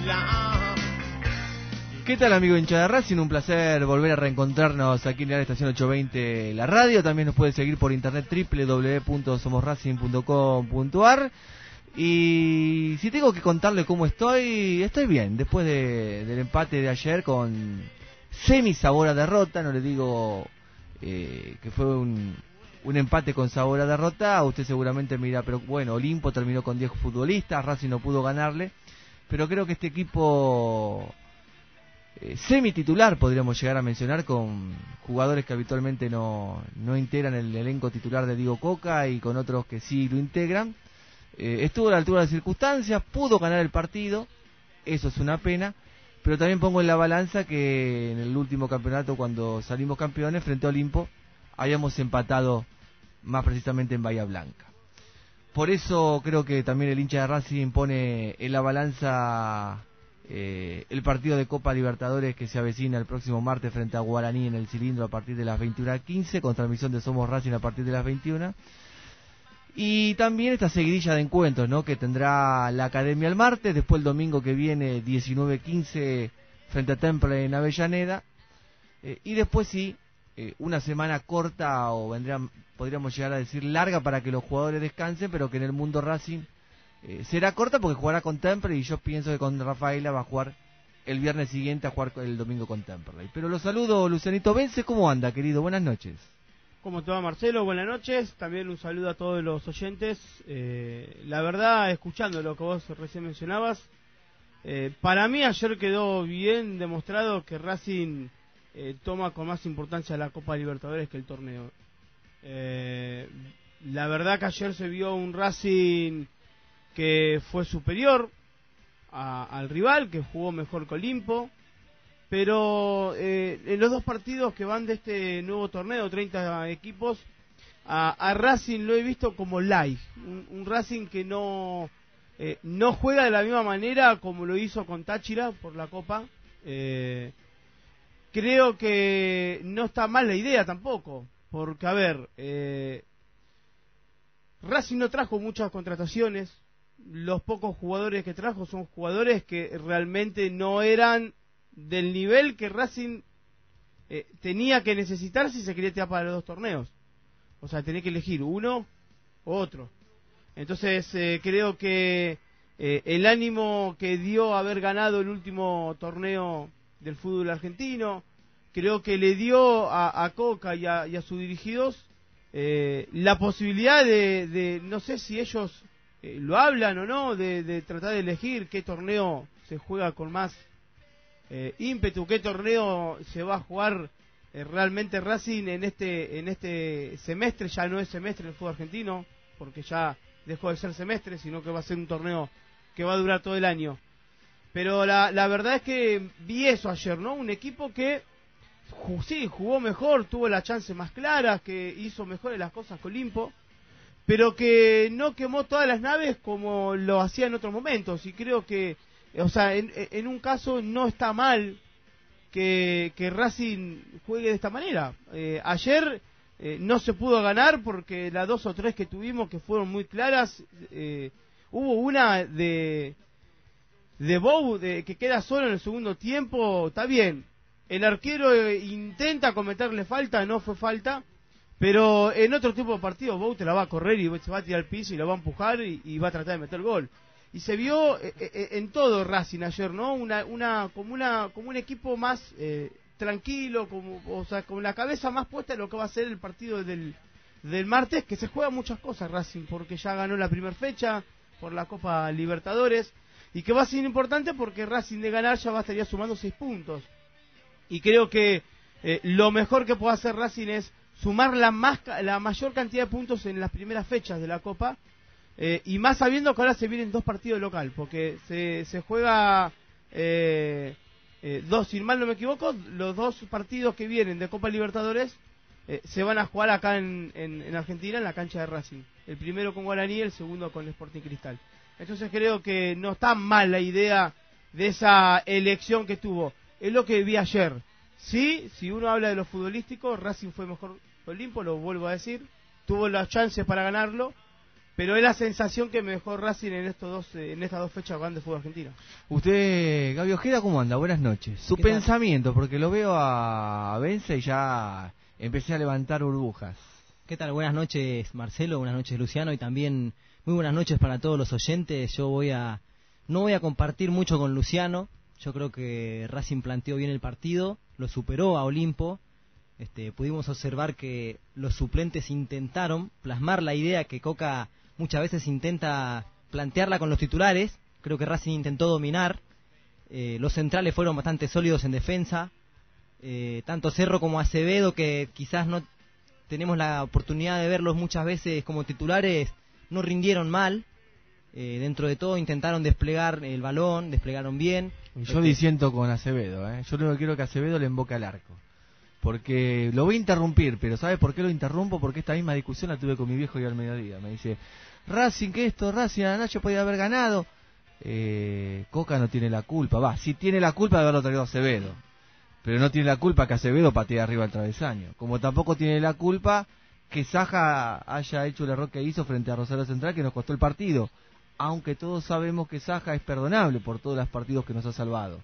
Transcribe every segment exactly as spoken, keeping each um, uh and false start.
¿Qué tal, amigo hincha de Racing? Un placer volver a reencontrarnos aquí en la estación ochocientos veinte La Radio. También nos puede seguir por internet doble u doble u doble u punto somos racing punto com punto a r. Y si tengo que contarle cómo estoy, estoy bien. Después de, del empate de ayer con semi sabor a derrota, no le digo eh, que fue un, un empate con sabor a derrota. Usted seguramente me dirá, pero bueno, Olimpo terminó con diez futbolistas, Racing no pudo ganarle. Pero creo que este equipo eh, semi-titular, podríamos llegar a mencionar, con jugadores que habitualmente no, no integran el elenco titular de Diego Coca y con otros que sí lo integran, eh, estuvo a la altura de las circunstancias, pudo ganar el partido, eso es una pena, pero también pongo en la balanza que en el último campeonato, cuando salimos campeones frente a Olimpo, habíamos empatado más precisamente en Bahía Blanca. Por eso creo que también el hincha de Racing pone en la balanza eh, el partido de Copa Libertadores que se avecina el próximo martes frente a Guaraní en el Cilindro a partir de las veintiuna quince, con transmisión de Somos Racing a partir de las veintiuna. Y también esta seguidilla de encuentros, ¿no?, que tendrá la Academia el martes, después el domingo que viene diecinueve quince frente a Temple en Avellaneda, eh, y después sí, eh, una semana corta, o vendrían, podríamos llegar a decir larga, para que los jugadores descansen, pero que en el mundo Racing eh, será corta porque jugará con Temple, y yo pienso que con Rafaela va a jugar el viernes siguiente, a jugar el domingo con Temple. Pero los saludo, Lucianito Vence. ¿Cómo anda, querido? Buenas noches. ¿Cómo te va, Marcelo? Buenas noches. También un saludo a todos los oyentes. Eh, la verdad, escuchando lo que vos recién mencionabas, eh, para mí ayer quedó bien demostrado que Racing eh, toma con más importancia la Copa Libertadores que el torneo. Eh, la verdad que ayer se vio un Racing que fue superior a, al rival, que jugó mejor que Olimpo. Pero eh, en los dos partidos que van de este nuevo torneo, treinta equipos, a, a Racing lo he visto como light, un, un Racing que no eh, no juega de la misma manera como lo hizo con Táchira por la Copa. Eh, creo que no está mal la idea tampoco, porque a ver, eh, Racing no trajo muchas contrataciones, los pocos jugadores que trajo son jugadores que realmente no eran del nivel que Racing eh, tenía que necesitar si se quería tirar para los dos torneos. O sea, tenía que elegir uno u otro. Entonces eh, creo que eh, el ánimo que dio haber ganado el último torneo del fútbol argentino, creo que le dio a, a Coca y a, y a sus dirigidos eh, la posibilidad de, de, no sé si ellos eh, lo hablan o no, de, de tratar de elegir qué torneo se juega con más Eh, ímpetu, qué torneo se va a jugar eh, realmente Racing en este en este semestre. Ya no es semestre en el fútbol argentino, porque ya dejó de ser semestre, sino que va a ser un torneo que va a durar todo el año. Pero la, la verdad es que vi eso ayer, ¿no? Un equipo que sí, jugó mejor, tuvo las chances más claras, que hizo mejores las cosas con Olimpo, pero que no quemó todas las naves como lo hacía en otros momentos. Y creo que, o sea, en, en un caso no está mal que, que Racing juegue de esta manera. Eh, ayer eh, no se pudo ganar porque las dos o tres que tuvimos, que fueron muy claras, eh, hubo una de de Bou de, que queda solo en el segundo tiempo. Está bien, el arquero eh, intenta cometerle falta, no fue falta, pero en otro tipo de partido Bou te la va a correr y se va a tirar al piso y la va a empujar y, y va a tratar de meter gol. Y se vio eh, eh, en todo Racing ayer, ¿no? Una, una, como una, como un equipo más eh, tranquilo, como, o sea, con la cabeza más puesta en lo que va a ser el partido del, del martes, que se juega muchas cosas Racing, porque ya ganó la primera fecha por la Copa Libertadores, y que va a ser importante porque Racing de ganar ya va a estaría sumando seis puntos. Y creo que eh, lo mejor que puede hacer Racing es sumar la, más, la mayor cantidad de puntos en las primeras fechas de la Copa. Eh, y más sabiendo que ahora se vienen dos partidos local, porque se, se juega eh, eh, dos, si mal no me equivoco, los dos partidos que vienen de Copa Libertadores eh, se van a jugar acá en, en, en Argentina, en la cancha de Racing. El primero con Guaraní y el segundo con Sporting Cristal. Entonces creo que no está mal la idea de esa elección que tuvo. Es lo que vi ayer. Sí, si uno habla de lo futbolístico, Racing fue mejor que Olimpo, lo vuelvo a decir. Tuvo las chances para ganarlo. pero es la sensación que me dejó Racing en estos dos en estas dos fechas grandes de fútbol argentino. Usted, Gaby Ojeda, ¿cómo anda? Buenas noches. Su pensamiento, porque lo veo a Vence y ya empecé a levantar burbujas. ¿Qué tal? Buenas noches, Marcelo, buenas noches, Luciano, y también muy buenas noches para todos los oyentes. Yo voy a no voy a compartir mucho con Luciano. Yo creo que Racing planteó bien el partido, lo superó a Olimpo. Este, pudimos observar que los suplentes intentaron plasmar la idea que Coca muchas veces intenta plantearla con los titulares. Creo que Racing intentó dominar. Eh, los centrales fueron bastante sólidos en defensa. Eh, tanto Cerro como Acevedo, que quizás no tenemos la oportunidad de verlos muchas veces como titulares, no rindieron mal. Eh, dentro de todo intentaron desplegar el balón, desplegaron bien. Yo este... disiento con Acevedo, ¿eh? Yo lo que quiero que Acevedo le emboque al arco. Porque lo voy a interrumpir, pero ¿sabe por qué lo interrumpo? Porque esta misma discusión la tuve con mi viejo hoy al mediodía. Me dice, Racing, ¿qué esto? Racing a la noche podía haber ganado. Eh, Coca no tiene la culpa. Va, sí tiene la culpa de haberlo traído a Acevedo. Pero no tiene la culpa que Acevedo patee arriba al travesaño. Como tampoco tiene la culpa que Saja haya hecho el error que hizo frente a Rosario Central, que nos costó el partido. Aunque todos sabemos que Saja es perdonable por todos los partidos que nos ha salvado.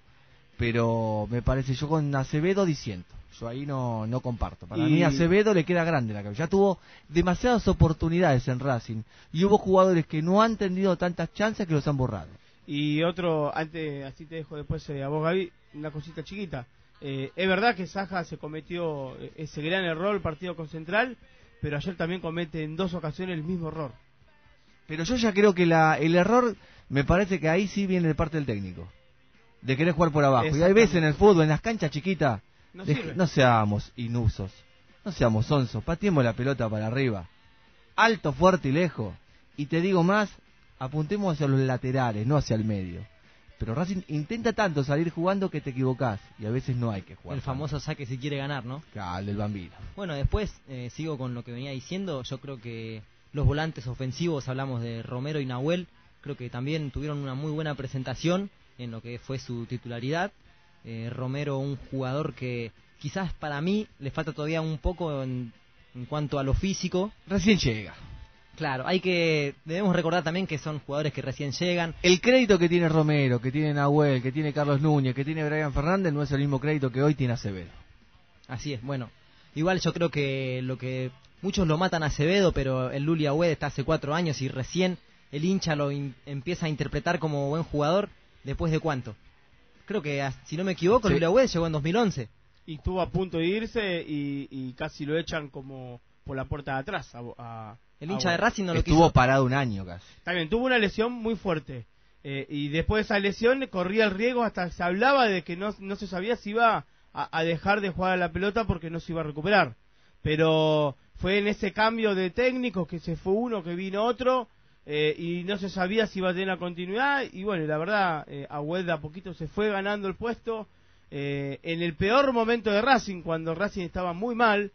Pero me parece, yo con Acevedo disiento. Yo ahí no, no comparto. Para y... mí Acevedo le queda grande la cabeza. Ya tuvo demasiadas oportunidades en Racing. Y hubo jugadores que no han tenido tantas chances que los han borrado. Y otro, antes, así te dejo después eh, a vos, Gaby, una cosita chiquita. Eh, es verdad que Saja se cometió ese gran error el partido con Central, pero ayer también comete en dos ocasiones el mismo error. Pero yo ya creo que la, el error, me parece que ahí sí viene de parte del técnico. De querer jugar por abajo. Y hay veces en el fútbol, en las canchas chiquitas, no, de, no seamos inusos, no seamos sonsos, pateemos la pelota para arriba. Alto, fuerte y lejos. Y te digo más, apuntemos hacia los laterales, no hacia el medio. Pero Racing intenta tanto salir jugando que te equivocás. Y a veces no hay que jugar. El famoso saque si quiere ganar, ¿no? Claro, del Bambino. Bueno, después eh, sigo con lo que venía diciendo. Yo creo que los volantes ofensivos, hablamos de Romero y Nahuel, creo que también tuvieron una muy buena presentación en lo que fue su titularidad. Eh, Romero, un jugador que quizás para mí le falta todavía un poco en, en cuanto a lo físico. Recién llega. Claro, hay que debemos recordar también que son jugadores que recién llegan. El crédito que tiene Romero, que tiene Nahuel, que tiene Carlos Núñez, que tiene Brian Fernández no es el mismo crédito que hoy tiene Acevedo. Así es, bueno. Igual yo creo que lo que muchos lo matan a Acevedo, pero el Luli Agüed está hace cuatro años y recién el hincha lo in, empieza a interpretar como buen jugador. ¿Después de cuánto? Creo que, si no me equivoco, sí. Luli Agüed llegó en dos mil once. Y estuvo a punto de irse y, y casi lo echan como por la puerta de atrás a, a el hincha ah, bueno. de Racing no lo Estuvo quiso. parado un año casi. También tuvo una lesión muy fuerte. Eh, y después de esa lesión corría el riesgo, hasta se hablaba de que no, no se sabía si iba a, a dejar de jugar a la pelota porque no se iba a recuperar. Pero fue en ese cambio de técnicos que se fue uno, que vino otro, eh, y no se sabía si iba a tener la continuidad. Y bueno, la verdad, eh, Agüed a poquito se fue ganando el puesto. Eh, en el peor momento de Racing, cuando Racing estaba muy mal,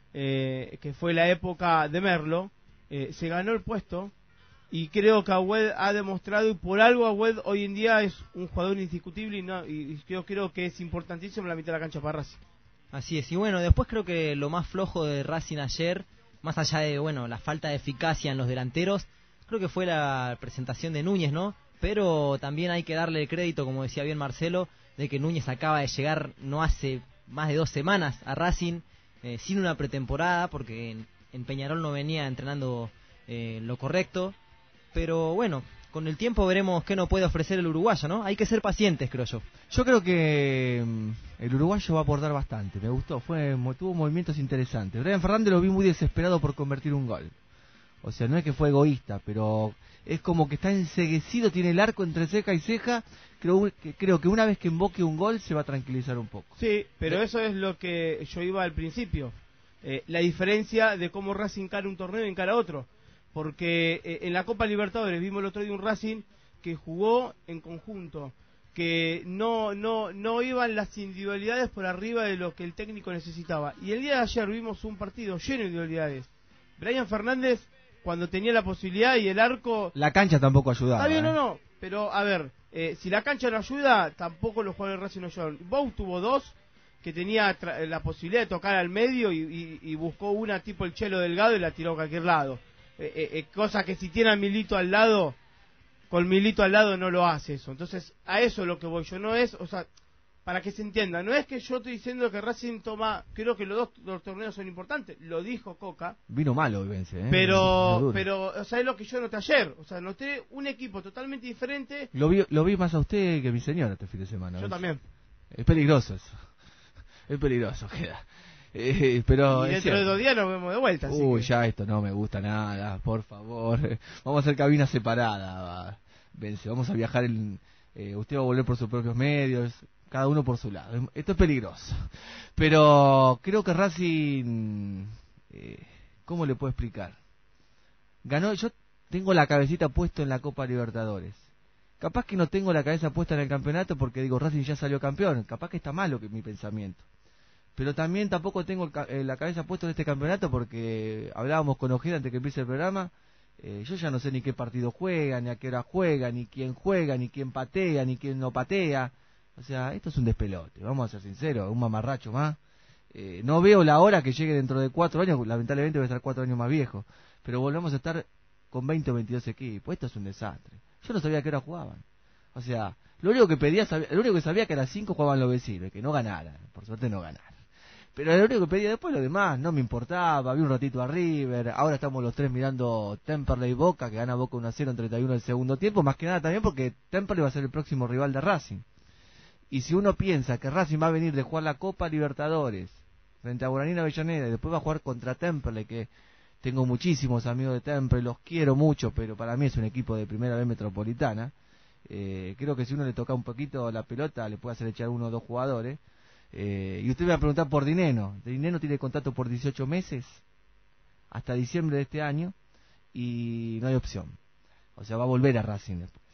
eh, que fue la época de Merlo, Eh, se ganó el puesto y creo que Agüed ha demostrado, y por algo Agüed hoy en día es un jugador indiscutible y, no, y yo creo que es importantísimo en la mitad de la cancha para Racing. Así es, y bueno, después creo que lo más flojo de Racing ayer, más allá de bueno la falta de eficacia en los delanteros, creo que fue la presentación de Núñez, ¿no? Pero también hay que darle el crédito, como decía bien Marcelo, de que Núñez acaba de llegar no hace más de dos semanas a Racing, eh, sin una pretemporada, porque en, en Peñarol no venía entrenando eh, lo correcto, pero bueno, con el tiempo veremos qué nos puede ofrecer el uruguayo, ¿no? Hay que ser pacientes, creo yo. Yo creo que el uruguayo va a aportar bastante, me gustó, fue tuvo movimientos interesantes. Brian Fernández lo vi muy desesperado por convertir un gol. O sea, no es que fue egoísta, pero es como que está enceguecido, tiene el arco entre ceja y ceja. Creo que, creo que una vez que emboque un gol se va a tranquilizar un poco. Sí, pero eso es lo que yo iba al principio. Eh, la diferencia de cómo Racing encara un torneo y encara otro. Porque eh, en la Copa Libertadores vimos el otro día un Racing que jugó en conjunto, que no no no iban las individualidades por arriba de lo que el técnico necesitaba. Y el día de ayer vimos un partido lleno de individualidades. Brian Fernández, cuando tenía la posibilidad y el arco... La cancha tampoco ayudaba. Está bien, ¿eh? no, no, pero a ver, eh, si la cancha no ayuda, tampoco los jugadores de Racing no ayudan. Bou tuvo dos, que tenía la posibilidad de tocar al medio y, y, y buscó una tipo el Chelo Delgado y la tiró a cualquier lado. eh, eh, cosa que si tiene a Milito al lado, con Milito al lado no lo hace eso. Entonces, a eso es lo que voy yo, no es, o sea, para que se entienda, no es que yo estoy diciendo que Racing toma, creo que los dos los torneos son importantes, lo dijo Coca. Vino malo hoy, Vence, ¿eh? Pero, pero, o sea, es lo que yo noté ayer, o sea, noté un equipo totalmente diferente. Lo vi, lo vi más a usted que a mi señora este fin de semana. Yo Vence. también. Es peligroso eso, es peligroso, queda. Eh, pero y dentro de dos días nos vemos de vuelta. Así Uy, que... ya esto no me gusta nada, por favor. Vamos a hacer cabina separada, Vence, vamos a viajar en... Eh, usted va a volver por sus propios medios, cada uno por su lado. Esto es peligroso. Pero creo que Racing, eh, ¿cómo le puedo explicar? Ganó, yo tengo la cabecita puesta en la Copa Libertadores. Capaz que no tengo la cabeza puesta en el campeonato porque digo, Racing ya salió campeón. Capaz que está malo que mi pensamiento. Pero también tampoco tengo el, eh, la cabeza puesta en este campeonato porque hablábamos con Ojeda antes que empiece el programa. Eh, yo ya no sé ni qué partido juega, ni a qué hora juega, ni quién juega, ni quién patea, ni quién no patea. O sea, esto es un despelote, vamos a ser sinceros, un mamarracho más. Eh, no veo la hora que llegue dentro de cuatro años, lamentablemente voy a estar cuatro años más viejo, pero volvemos a estar con veinte o veintidós equipos. Esto es un desastre. Yo no sabía a qué hora jugaban. O sea, lo único que pedía, sabía, lo único que sabía que a las cinco jugaban los vecinos, que no ganaran, por suerte no ganaran. Pero lo único que pedía después, lo demás, no me importaba, vi un ratito a River, ahora estamos los tres mirando Temperley y Boca, que gana Boca uno a cero en treinta y uno del segundo tiempo, más que nada también porque Temperley va a ser el próximo rival de Racing. Y si uno piensa que Racing va a venir de jugar la Copa Libertadores frente a Guaraní Avellaneda y después va a jugar contra Temperley, que tengo muchísimos amigos de Temperley, los quiero mucho, pero para mí es un equipo de primera B metropolitana, eh, creo que si uno le toca un poquito la pelota le puede hacer echar uno o dos jugadores. Eh, y usted me va a preguntar por Dineno. Dineno tiene contrato por dieciocho meses hasta diciembre de este año y no hay opción. O sea, va a volver a Racing después.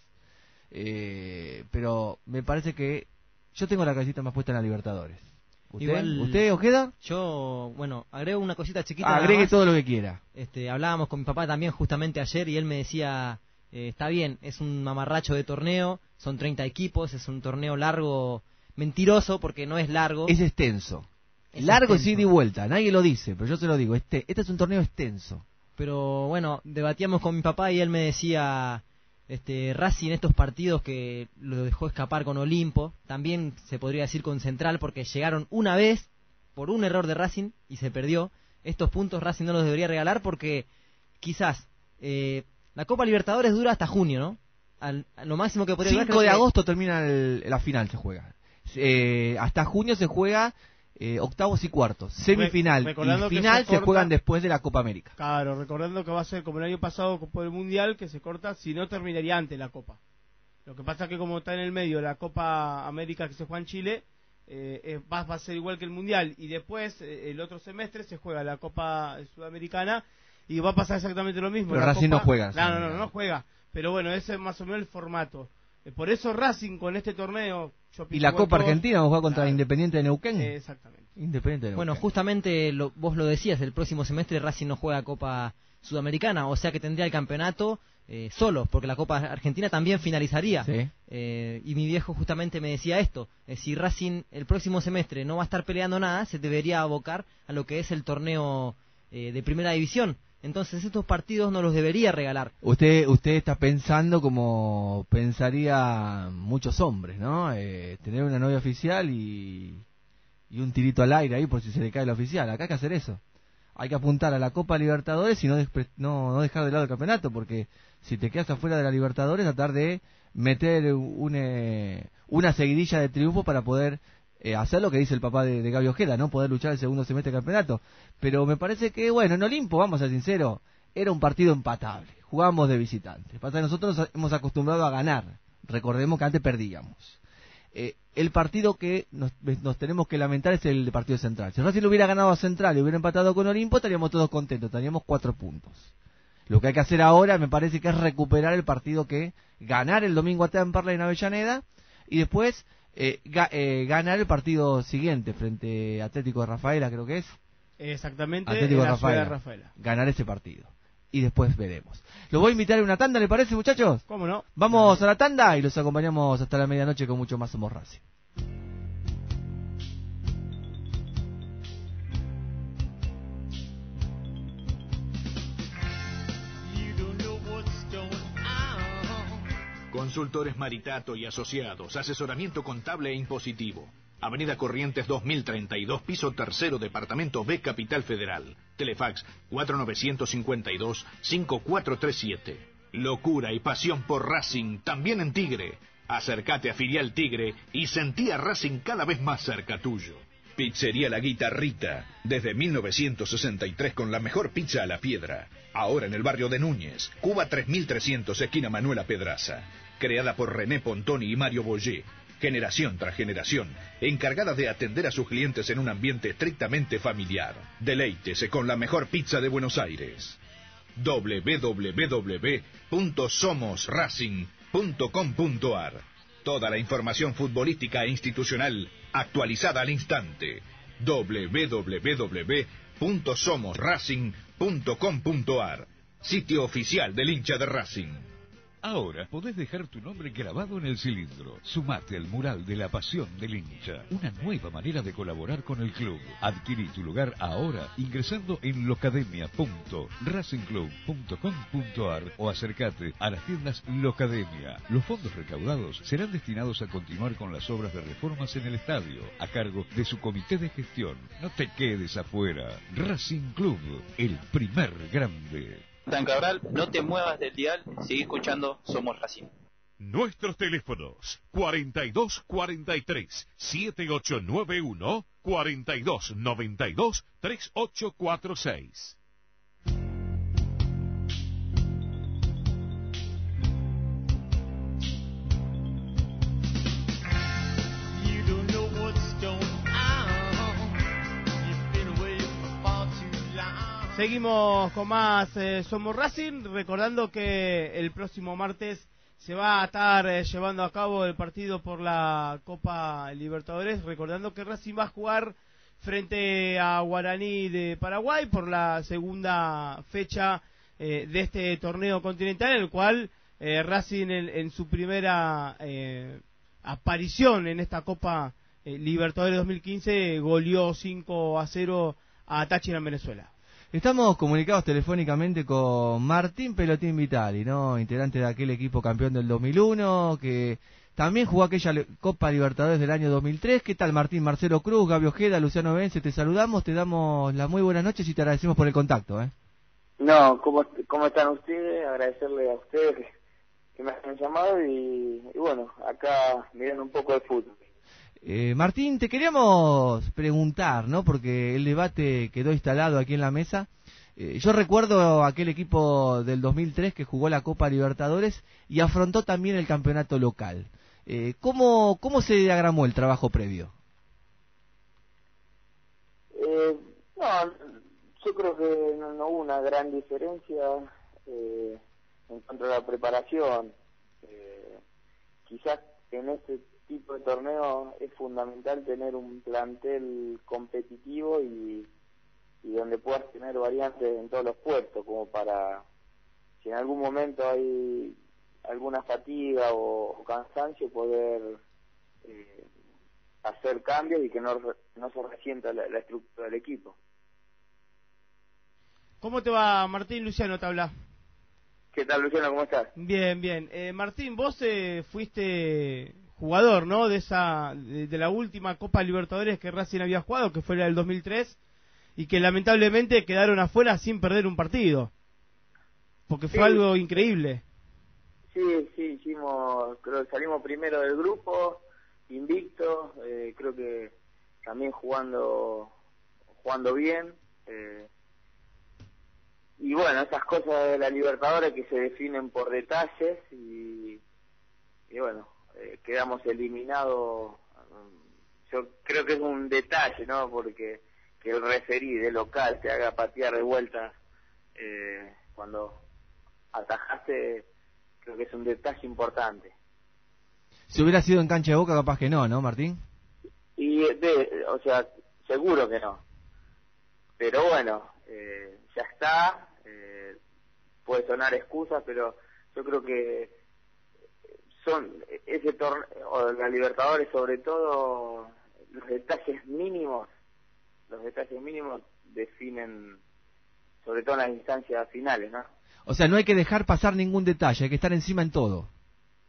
Eh, pero me parece que yo tengo la cabecita más puesta en la Libertadores. ¿Usted, Igual, ¿Usted Ojeda? Yo, bueno, agrego una cosita chiquita. Agregue todo lo que quiera. Este, hablábamos con mi papá también justamente ayer y él me decía, eh, está bien, es un mamarracho de torneo, son treinta equipos, es un torneo largo... Mentiroso porque no es largo. Es extenso. Es largo extenso. Es ida y vuelta. Nadie lo dice, pero yo se lo digo. Este, este es un torneo extenso. Pero bueno, debatíamos con mi papá y él me decía, este, Racing estos partidos que lo dejó escapar con Olimpo, también se podría decir con Central porque llegaron una vez por un error de Racing y se perdió. Estos puntos Racing no los debería regalar porque quizás eh, la Copa Libertadores dura hasta junio, ¿no? Al, a lo máximo que podría durar. cinco de que... agosto termina el, la final, se juega. Eh, hasta junio se juega eh, octavos y cuartos, semifinal Re- y final se, se juegan después de la Copa América. Claro, recordando que va a ser como el año pasado por el Mundial, que se corta, si no terminaría antes la Copa. Lo que pasa es que como está en el medio la Copa América que se juega en Chile, eh, eh, va, va a ser igual que el Mundial, y después eh, el otro semestre se juega la Copa Sudamericana y va a pasar exactamente lo mismo. Pero la Racing Copa... no juega. No, no, no, no juega, pero bueno, ese es más o menos el formato. Eh, por eso Racing con este torneo... Y la Copa Argentina va a jugar contra claro. Independiente de Neuquén. Eh, exactamente. Independiente de Neuquén. Bueno, justamente lo, vos lo decías, el próximo semestre Racing no juega Copa Sudamericana, o sea que tendría el campeonato eh, solo, porque la Copa Argentina también finalizaría. Sí. Eh, y mi viejo justamente me decía esto, eh, si Racing el próximo semestre no va a estar peleando nada, se debería abocar a lo que es el torneo eh, de primera división. Entonces estos partidos no los debería regalar. Usted usted está pensando como pensaría muchos hombres, ¿no? Eh, tener una novia oficial y, y un tirito al aire ahí por si se le cae la oficial. Acá hay que hacer eso. Hay que apuntar a la Copa Libertadores y no, despre, no, no dejar de lado el campeonato, porque si te quedas afuera de la Libertadores, tratar de meter un, eh, una seguidilla de triunfo para poder... Eh, hacer lo que dice el papá de, de Gaby Ojeda, ¿no? Poder luchar el segundo semestre del campeonato. Pero me parece que, bueno, en Olimpo, vamos a ser sinceros, era un partido empatable. Jugábamos de visitante. Pasa que nosotros nos hemos acostumbrado a ganar. Recordemos que antes perdíamos. Eh, el partido que nos, nos tenemos que lamentar es el de partido Central. Si Racing hubiera ganado a Central y hubiera empatado con Olimpo, estaríamos todos contentos, estaríamos cuatro puntos. Lo que hay que hacer ahora, me parece que es recuperar el partido que ganar el domingo a Temperley en Avellaneda y después... Eh, ga, eh, ganar el partido siguiente frente a Atlético de Rafaela, creo que es. Exactamente, Atlético en de la ciudad Rafaela. de Rafaela. Ganar ese partido. Y después veremos. Los voy a invitar a una tanda, ¿le parece, muchachos? ¿Cómo no? Vamos a la tanda y los acompañamos hasta la medianoche con mucho más Somos Racing. Consultores Maritato y Asociados, asesoramiento contable e impositivo. Avenida Corrientes dos mil treinta y dos, piso tercero, departamento B, Capital Federal. Telefax cuatro nueve cinco dos, cinco cuatro tres siete. Locura y pasión por Racing, también en Tigre. Acércate a Filial Tigre y sentí a Racing cada vez más cerca tuyo. Pizzería La Guitarrita, desde mil novecientos sesenta y tres con la mejor pizza a la piedra. Ahora en el barrio de Núñez, Cuba tres mil trescientos, esquina Manuela Pedraza. Creada por René Pontoni y Mario Boyé. Generación tras generación, encargada de atender a sus clientes en un ambiente estrictamente familiar. Deleítese con la mejor pizza de Buenos Aires. doble u doble u doble u punto somos racing punto com punto a r. Toda la información futbolística e institucional actualizada al instante. doble u doble u doble u punto somos racing punto com punto a r. Sitio oficial del hincha de Racing. Ahora podés dejar tu nombre grabado en el cilindro. Sumate al mural de la pasión del hincha. Una nueva manera de colaborar con el club. Adquirí tu lugar ahora ingresando en locademia punto racing club punto com punto a r o acércate a las tiendas Locademia. Los fondos recaudados serán destinados a continuar con las obras de reformas en el estadio, a cargo de su comité de gestión. No te quedes afuera. Racing Club, el primer grande. San Cabral, no te muevas del dial, sigue escuchando Somos Racing. Nuestros teléfonos cuarenta y dos cuarenta y tres, setenta y ocho noventa y uno, cuarenta y dos noventa y dos, treinta y ocho cuarenta y seis. Seguimos con más eh, Somos Racing, recordando que el próximo martes se va a estar eh, llevando a cabo el partido por la Copa Libertadores, recordando que Racing va a jugar frente a Guaraní de Paraguay por la segunda fecha eh, de este torneo continental, en el cual eh, Racing en, en su primera eh, aparición en esta Copa eh, Libertadores dos mil quince goleó cinco a cero a Táchira en Venezuela. Estamos comunicados telefónicamente con Martín Pelotín Vitali, ¿no? Integrante de aquel equipo campeón del dos mil uno, que también jugó aquella Copa Libertadores del año dos mil tres. ¿Qué tal, Martín? Marcelo Cruz, Gabi Ojeda, Luciano Vence, te saludamos, te damos las muy buenas noches y te agradecemos por el contacto, ¿eh? No, ¿cómo, cómo están ustedes? Agradecerle a ustedes que, que me han llamado y, y bueno, acá mirando un poco de fútbol. Eh, Martín, te queríamos preguntar, ¿no? Porque el debate quedó instalado aquí en la mesa. Eh, yo recuerdo aquel equipo del dos mil tres que jugó la Copa Libertadores y afrontó también el campeonato local. Eh, ¿cómo, ¿Cómo se diagramó el trabajo previo? Eh, no, yo creo que no, no hubo una gran diferencia eh, en cuanto a la preparación. Eh, quizás en este tipo de torneo es fundamental tener un plantel competitivo y, y donde puedas tener variantes en todos los puestos, como para, si en algún momento hay alguna fatiga o, o cansancio, poder eh, hacer cambios y que no, no se resienta la, la estructura del equipo. ¿Cómo te va, Martín? Luciano te habla. ¿Qué tal, Luciano? ¿Cómo estás? Bien, bien. Eh, Martín, vos eh, fuiste jugador, ¿no? De esa, de, de la última Copa Libertadores que Racing había jugado, que fue la del dos mil tres, y que lamentablemente quedaron afuera sin perder un partido, porque fue sí. algo increíble. Sí, sí, hicimos, creo que salimos primero del grupo, invicto, eh, creo que también jugando, jugando bien, eh, y bueno, esas cosas de la Libertadores que se definen por detalles y, y bueno, Eh, quedamos eliminados. Yo creo que es un detalle, ¿no? Porque que el referí de local te haga patear de vuelta eh, cuando atajaste, creo que es un detalle importante. Si hubiera sido en cancha de Boca, capaz que no, ¿no, Martín? Y, de, o sea, seguro que no. Pero bueno, eh, ya está. Eh, puede sonar excusas, pero yo creo que son ese torneo, o la Libertadores sobre todo, los detalles mínimos, los detalles mínimos definen, sobre todo en las instancias finales, ¿no? O sea, no hay que dejar pasar ningún detalle, hay que estar encima en todo.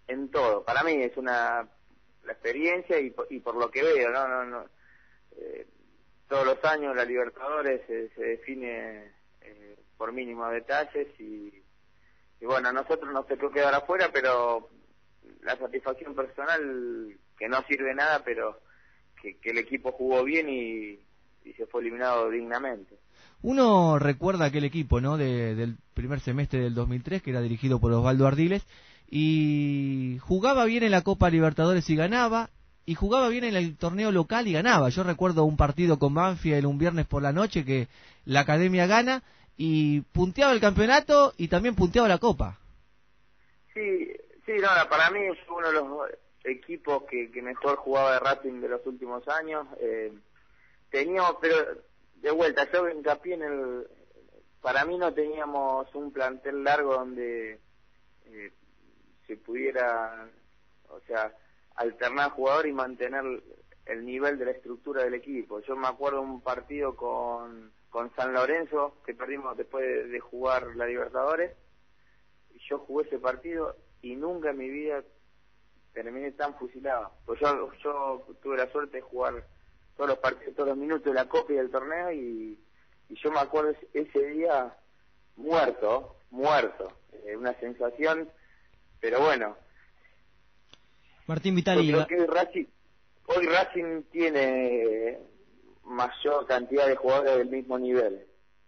en todo. Para mí es una la experiencia y, y por lo que veo, no, no, no. Eh, todos los años la Libertadores se, se define eh, por mínimos detalles y, y bueno, a nosotros nos tocó quedar afuera, pero la satisfacción personal que no sirve nada, pero que, que el equipo jugó bien y, y se fue eliminado dignamente. Uno recuerda aquel equipo, ¿no? De, del primer semestre del dos mil tres, que era dirigido por Osvaldo Ardiles, y jugaba bien en la Copa Libertadores y ganaba, y jugaba bien en el torneo local y ganaba. Yo recuerdo un partido con Banfield un viernes por la noche que la Academia gana y punteaba el campeonato y también punteaba la Copa. Sí, sí, no, para mí es uno de los equipos que, que mejor jugaba de Racing de los últimos años. Eh, teníamos, pero de vuelta, yo hincapié en el... Para mí no teníamos un plantel largo donde eh, se pudiera, o sea, alternar jugador y mantener el nivel de la estructura del equipo. Yo me acuerdo un partido con, con San Lorenzo, que perdimos después de, de jugar la Libertadores, y yo jugué ese partido y nunca en mi vida terminé tan fusilado. Pues yo, yo tuve la suerte de jugar todos los partidos, todos los minutos de la Copa y del torneo, y, y yo me acuerdo ese día muerto, muerto, eh, una sensación, pero bueno. Martín Vitali. Yo creo que hoy Racing, hoy Racing tiene mayor cantidad de jugadores del mismo nivel.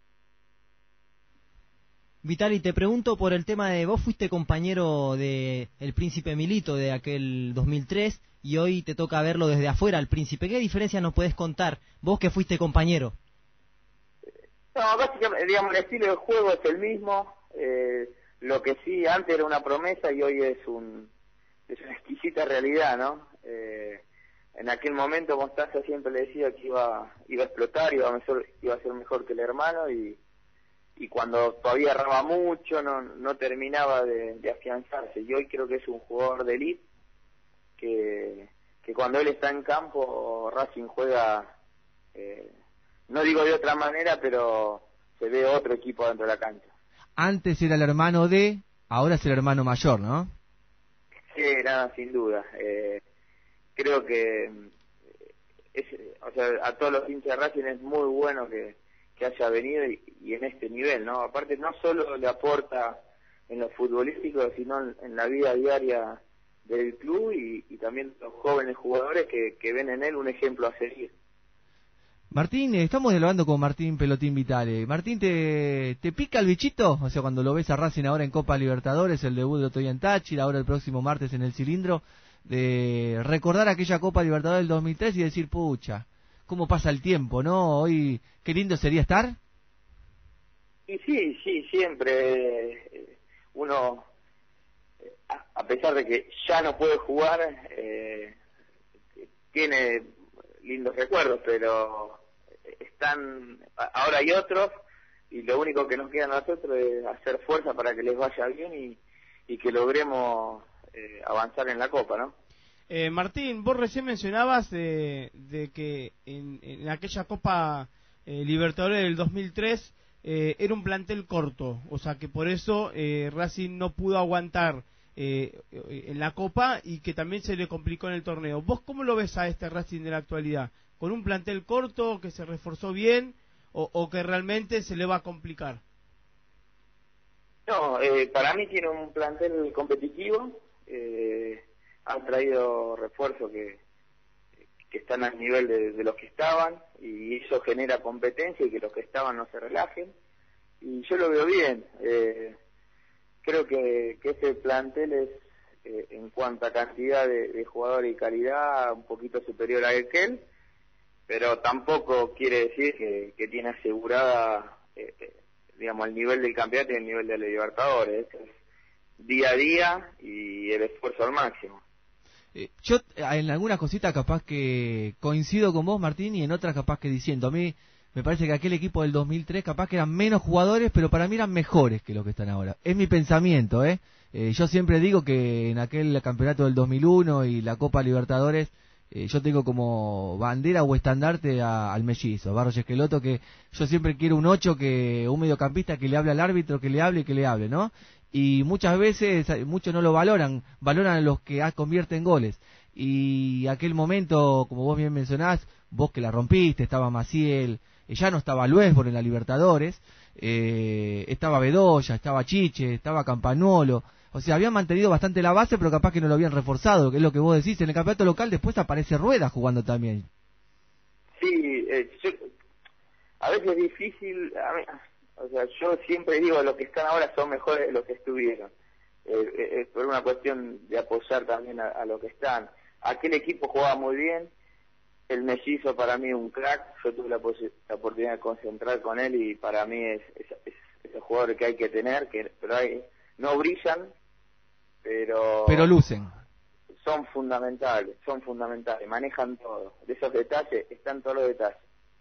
Vitali, te pregunto por el tema de, vos fuiste compañero de el Príncipe Milito de aquel dos mil tres y hoy te toca verlo desde afuera al Príncipe. ¿Qué diferencia nos podés contar, vos que fuiste compañero? No, básicamente, digamos, el estilo de juego es el mismo, eh, lo que sí, antes era una promesa y hoy es un es una exquisita realidad, ¿no? Eh, en aquel momento Mostaza siempre le decía que iba iba a explotar, iba a, mejor, iba a ser mejor que el hermano, y y cuando todavía erraba mucho, no no terminaba de, de afianzarse. Y hoy creo que es un jugador de elite, que, que cuando él está en campo, Racing juega, eh, no digo de otra manera, pero se ve otro equipo dentro de la cancha. Antes era el hermano de, ahora es el hermano mayor, ¿no? Sí, nada, sin duda. Eh, creo que es, o sea, a todos los hinchas de Racing es muy bueno que, que haya venido y, y en este nivel, ¿no? Aparte, no solo le aporta en lo futbolístico, sino en, en la vida diaria del club y, y también los jóvenes jugadores que, que ven en él un ejemplo a seguir. Martín, estamos hablando con Martín Pelotín Vitale. Martín, ¿te, ¿te pica el bichito? O sea, cuando lo ves a Racing ahora en Copa Libertadores, el debut de Otoya en Táchira, ahora el próximo martes en el Cilindro, de recordar aquella Copa Libertadores del dos mil tres y decir, pucha, cómo pasa el tiempo, ¿no? Hoy, qué lindo sería estar. Y sí, sí, siempre uno, a pesar de que ya no puede jugar, eh, tiene lindos recuerdos, pero están, ahora hay otros, y lo único que nos queda a nosotros es hacer fuerza para que les vaya bien y, y que logremos eh, avanzar en la Copa, ¿no? Eh, Martín, vos recién mencionabas de, de que en, en aquella Copa eh, Libertadores del dos mil tres eh, era un plantel corto, o sea que por eso eh, Racing no pudo aguantar eh, en la Copa y que también se le complicó en el torneo. ¿Vos cómo lo ves a este Racing de la actualidad? ¿Con un plantel corto que se reforzó bien o, o que realmente se le va a complicar? No, eh, para mí tiene un plantel competitivo, eh, han traído refuerzos que, que están al nivel de, de los que estaban, y eso genera competencia y que los que estaban no se relajen, y yo lo veo bien. eh, creo que, que ese plantel es, eh, en cuanto a cantidad de, de jugadores y calidad, un poquito superior a aquel, pero tampoco quiere decir que, que tiene asegurada eh, digamos el nivel del campeonato y el nivel de la Libertadores. Es día a día y el esfuerzo al máximo. Eh, yo en algunas cositas capaz que coincido con vos, Martín, y en otras capaz que diciendo. A mí me parece que aquel equipo del dos mil tres capaz que eran menos jugadores, pero para mí eran mejores que los que están ahora. Es mi pensamiento, ¿eh? eh yo siempre digo que en aquel campeonato del dos mil uno y la Copa Libertadores, eh, yo tengo como bandera o estandarte a, al mellizo, Barros Esqueloto, que yo siempre quiero un ocho, que un mediocampista que le hable al árbitro, que le hable y que le hable, ¿no? y muchas veces muchos no lo valoran, valoran a los que convierten goles. Y aquel momento, como vos bien mencionás, vos que la rompiste, estaba Maciel, ya no estaba Luesbor en la Libertadores, eh, estaba Bedoya, estaba Chiche, estaba Campagnolo, o sea, habían mantenido bastante la base, pero capaz que no lo habían reforzado, que es lo que vos decís. En el campeonato local después aparece Rueda jugando también. Sí, eh, yo, a veces es difícil, a mí, o sea, yo siempre digo, los que están ahora son mejores de los que estuvieron, eh, eh, por una cuestión de apoyar también a, a los que están. Aquel equipo jugaba muy bien, el mellizo para mí un crack, yo tuve la, la oportunidad de concentrar con él y para mí es, es, es, es el jugador que hay que tener, que pero hay, no brillan, pero... Pero lucen. Son fundamentales, son fundamentales, manejan todo, de esos detalles están todos los detalles.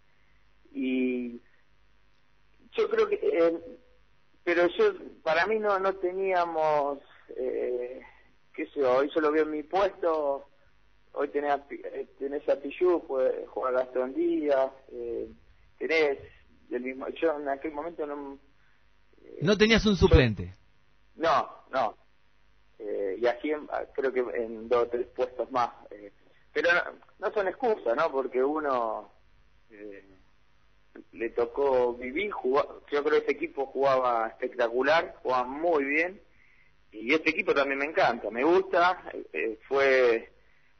Y yo creo que, eh, pero yo, para mí no no teníamos, eh, qué sé yo, hoy yo lo veo en mi puesto, hoy tenés a, tenés a Pichu, puede jugar Gastón Díaz, eh, tenés del mismo, yo en aquel momento no... Eh, no tenías un suplente. Yo, no, no. Eh, y así en, creo que en dos o tres puestos más. Eh, pero no, no son excusas, ¿no? Porque uno eh, le tocó vivir, jugar, yo creo que ese equipo jugaba espectacular, jugaba muy bien, y este equipo también me encanta, me gusta, eh, fue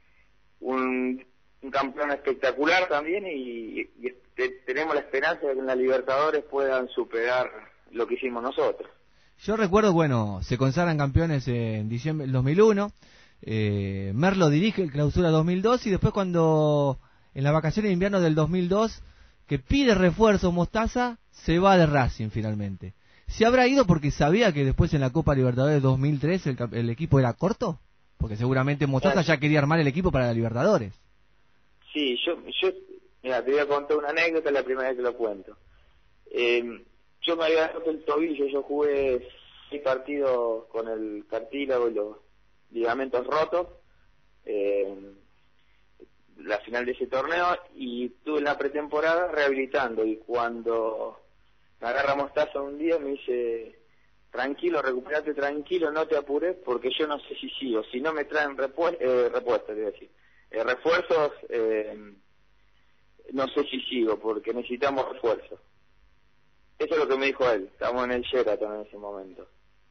un, un campeón espectacular también, y, y te, tenemos la esperanza de que en la Libertadores puedan superar lo que hicimos nosotros. Yo recuerdo, bueno, se consagran campeones en diciembre del dos mil uno, eh, Merlo dirige el clausura dos mil dos, y después cuando en las vacaciones de invierno del dos mil dos, que pide refuerzo Mostaza, se va de Racing finalmente. ¿Se habrá ido porque sabía que después en la Copa Libertadores dos mil tres el, el equipo era corto? Porque seguramente Mostaza ya quería armar el equipo para la Libertadores. Sí, yo, yo mira, te voy a contar una anécdota, es la primera vez que lo cuento. Eh, yo me había roto el tobillo, yo jugué seis partidos con el cartílago y los ligamentos rotos, eh, la final de ese torneo, y estuve en la pretemporada rehabilitando, y cuando me agarra Mostaza un día me dice, tranquilo, recuperate tranquilo, no te apures, porque yo no sé si sigo, si no me traen repuestos, eh, repuestos, debo decir, eh, refuerzos, eh, no sé si sigo, porque necesitamos refuerzos. Eso es lo que me dijo él, estábamos en el Sheraton en ese momento.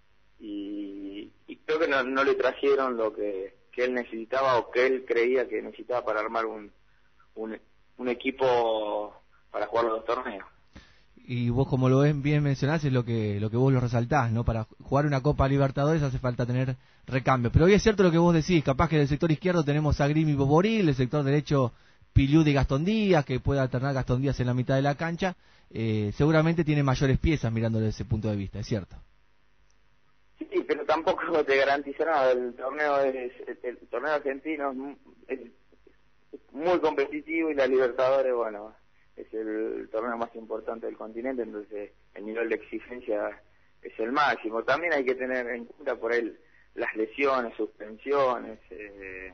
Y, y creo que no, no le trajeron lo que, que él necesitaba o que él creía que necesitaba para armar un, un, un equipo para jugar los dos torneos. Y vos, como lo bien mencionás, es lo que lo que vos lo resaltás, ¿no? Para jugar una Copa Libertadores hace falta tener recambio. Pero hoy es cierto lo que vos decís, capaz que del sector izquierdo tenemos a Grimi y Boboril, el sector derecho Piliú y Gastón Díaz, que puede alternar Gastón Díaz en la mitad de la cancha. Eh, seguramente tiene mayores piezas mirándolo desde ese punto de vista, es cierto. Sí, pero tampoco te garantiza nada. El torneo es, el, el torneo argentino es, es muy competitivo, y la Libertadores, bueno, es el torneo más importante del continente, entonces el nivel de exigencia es el máximo. También hay que tener en cuenta por él las lesiones, suspensiones, eh,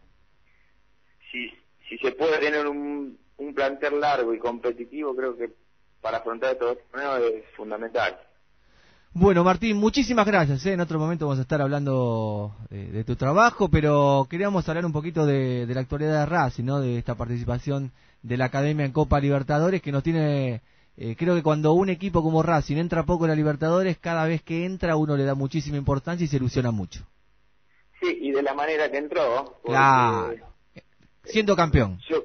si si se puede tener un, un plantel largo y competitivo, creo que para afrontar estos torneos es fundamental. Bueno, Martín, muchísimas gracias, ¿eh? En otro momento vamos a estar hablando de, de tu trabajo, pero queríamos hablar un poquito de, de la actualidad de Racing, ¿no? De esta participación de la Academia en Copa Libertadores, que nos tiene, eh, creo que cuando un equipo como Racing entra poco en la Libertadores, cada vez que entra uno le da muchísima importancia y se ilusiona mucho. Sí, y de la manera que entró. Porque, claro, siendo campeón. Yo,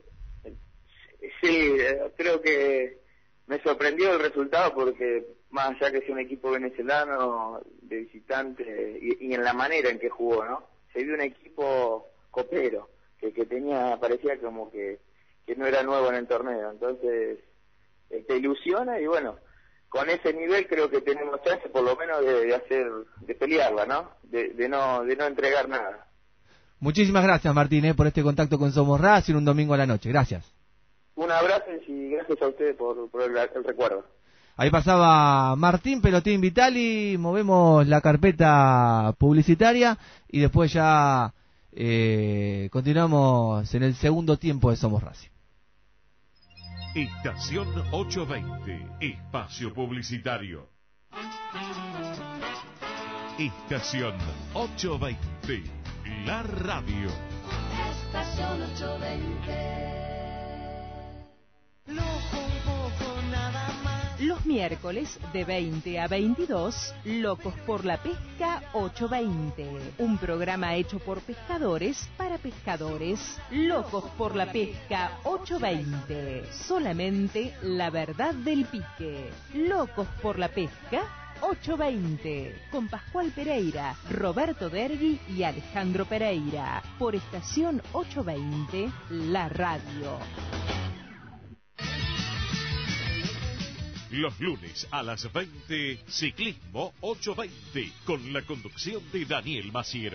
sí, creo que me sorprendió el resultado, porque más allá que sea un equipo venezolano de visitante, y, y en la manera en que jugó, ¿no? Se vio un equipo copero, que, que tenía, parecía como que, que no era nuevo en el torneo, entonces eh, te ilusiona, y bueno, con ese nivel creo que tenemos chance por lo menos de, de hacer, de pelearla, ¿no? De, de no, de no entregar nada. Muchísimas gracias, Martín, eh, por este contacto con Somos Racing un domingo a la noche. Gracias. Un abrazo y gracias a ustedes por, por el, el recuerdo. Ahí pasaba Martín Pelotín Vitali, movemos la carpeta publicitaria y después ya eh, continuamos en el segundo tiempo de Somos Racing. Estación ochocientos veinte, espacio publicitario. Estación ochocientos veinte, la radio. Estación ochocientos veinte. Los miércoles de veinte a veintidós, Locos por la Pesca ochocientos veinte. Un programa hecho por pescadores para pescadores. Locos por la Pesca ochocientos veinte. Solamente la verdad del pique. Locos por la Pesca ochocientos veinte. Con Pascual Pereira, Roberto Dergui y Alejandro Pereira. Por Estación ochocientos veinte, la radio. Los lunes a las veinte, Ciclismo ochocientos veinte, con la conducción de Daniel Maciero.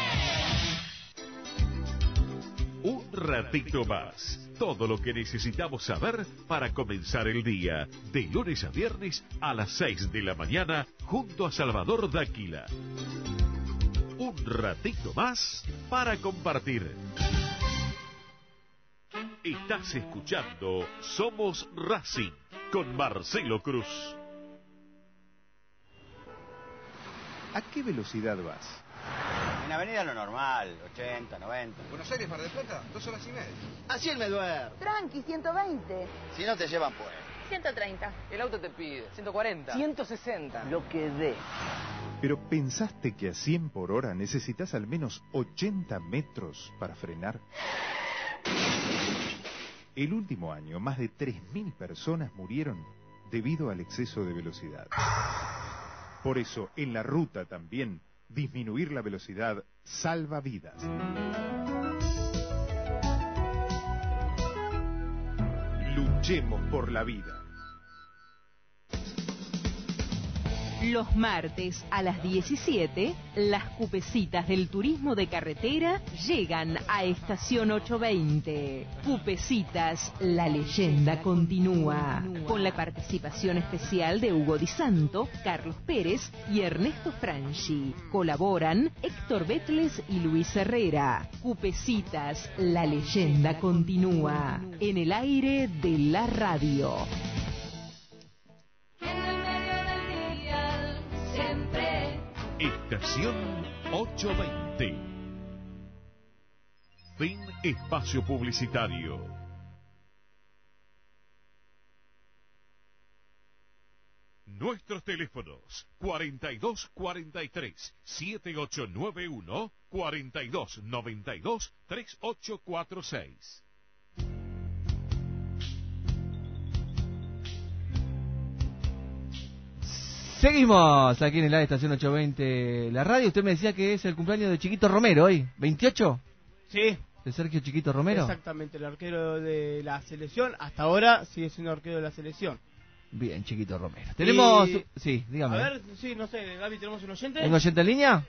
Un ratito más. Todo lo que necesitamos saber para comenzar el día. De lunes a viernes a las seis de la mañana, junto a Salvador Dáquila. Un ratito más para compartir. Estás escuchando Somos Racing con Marcelo Cruz. ¿A qué velocidad vas? En avenida lo normal, ochenta, noventa. ¿Buenos Aires, Mar del Plata? Dos horas y media. Así él me duerme. Tranqui, ciento veinte. Si no te llevan, pues. ciento treinta. El auto te pide ciento cuarenta. ciento sesenta. Lo que dé. ¿Pero pensaste que a cien por hora necesitas al menos ochenta metros para frenar? El último año, más de tres mil personas murieron debido al exceso de velocidad. Por eso, en la ruta también, disminuir la velocidad salva vidas. Luchemos por la vida. Los martes a las diecisiete, las cupecitas del turismo de carretera llegan a Estación ochocientos veinte. Cupecitas, la leyenda continúa. Con la participación especial de Hugo Di Santo, Carlos Pérez y Ernesto Franchi. Colaboran Héctor Betles y Luis Herrera. Cupecitas, la leyenda continúa. En el aire de la radio. Estación ochocientos veinte. Fin espacio publicitario. Nuestros teléfonos cuarenta y dos cuarenta y tres, setenta y ocho noventa y uno, cuarenta y dos noventa y dos, treinta y ocho cuarenta y seis. Seguimos aquí en el A Estación ochocientos veinte, la radio. Usted me decía que es el cumpleaños de Chiquito Romero hoy, ¿veintiocho? Sí. ¿De Sergio Chiquito Romero? Exactamente, el arquero de la selección. Hasta ahora sigue siendo arquero de la selección. Bien, Chiquito Romero. Tenemos... Y... Sí, dígame. A ver, sí, no sé, Gaby, ¿tenemos un oyente? ¿Un oyente en línea?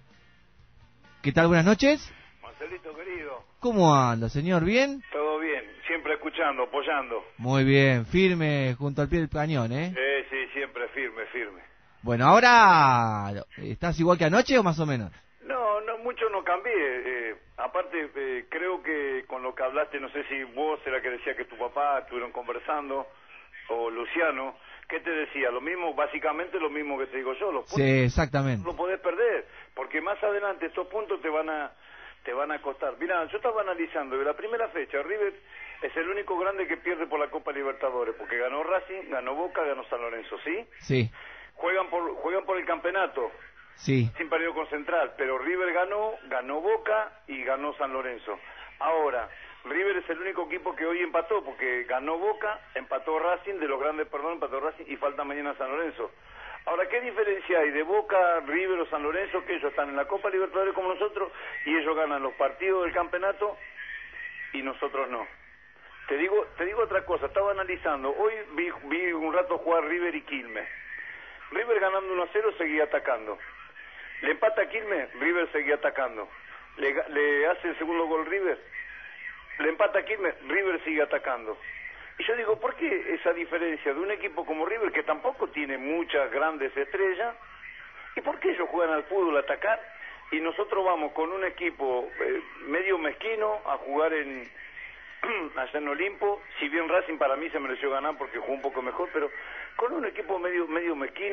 ¿Qué tal? Buenas noches. Marcelito, querido. ¿Cómo anda, señor? ¿Bien? Todo bien, siempre escuchando, apoyando. Muy bien, firme junto al pie del cañón, ¿eh? Eh, sí, siempre firme, firme. Bueno, ahora, ¿estás igual que anoche o más o menos? No, no mucho no cambié. Eh, aparte, eh, creo que con lo que hablaste, no sé si vos era que decía que tu papá estuvieron conversando, o Luciano, ¿qué te decía? Lo mismo, básicamente lo mismo que te digo yo. Los puntos sí, exactamente. no lo podés perder, porque más adelante estos puntos te van a te van a costar. Mirá, yo estaba analizando, de la primera fecha, River es el único grande que pierde por la Copa Libertadores, porque ganó Racing, ganó Boca, ganó San Lorenzo, ¿sí? Sí. Juegan por juegan por el campeonato. Sí. Sin perdido con Central, pero River ganó, ganó Boca y ganó San Lorenzo. Ahora, River es el único equipo que hoy empató, porque ganó Boca, empató Racing, de los grandes, perdón, empató Racing y falta mañana San Lorenzo. Ahora, ¿qué diferencia hay de Boca, River o San Lorenzo? Que ellos están en la Copa Libertadores como nosotros y ellos ganan los partidos del campeonato y nosotros no. Te digo, te digo otra cosa, estaba analizando, hoy vi, vi un rato jugar River y Quilmes. River ganando uno a cero seguía atacando. Le empata a Quilmes, River seguía atacando. Le, le hace el segundo gol River, le empata a Quilmes, River sigue atacando. Y yo digo, ¿por qué esa diferencia de un equipo como River, que tampoco tiene muchas grandes estrellas, y por qué ellos juegan al fútbol a atacar, y nosotros vamos con un equipo eh, medio mezquino a jugar en allá en Olimpo? Si bien Racing para mí se mereció ganar porque jugó un poco mejor, pero con un equipo medio medio mezquino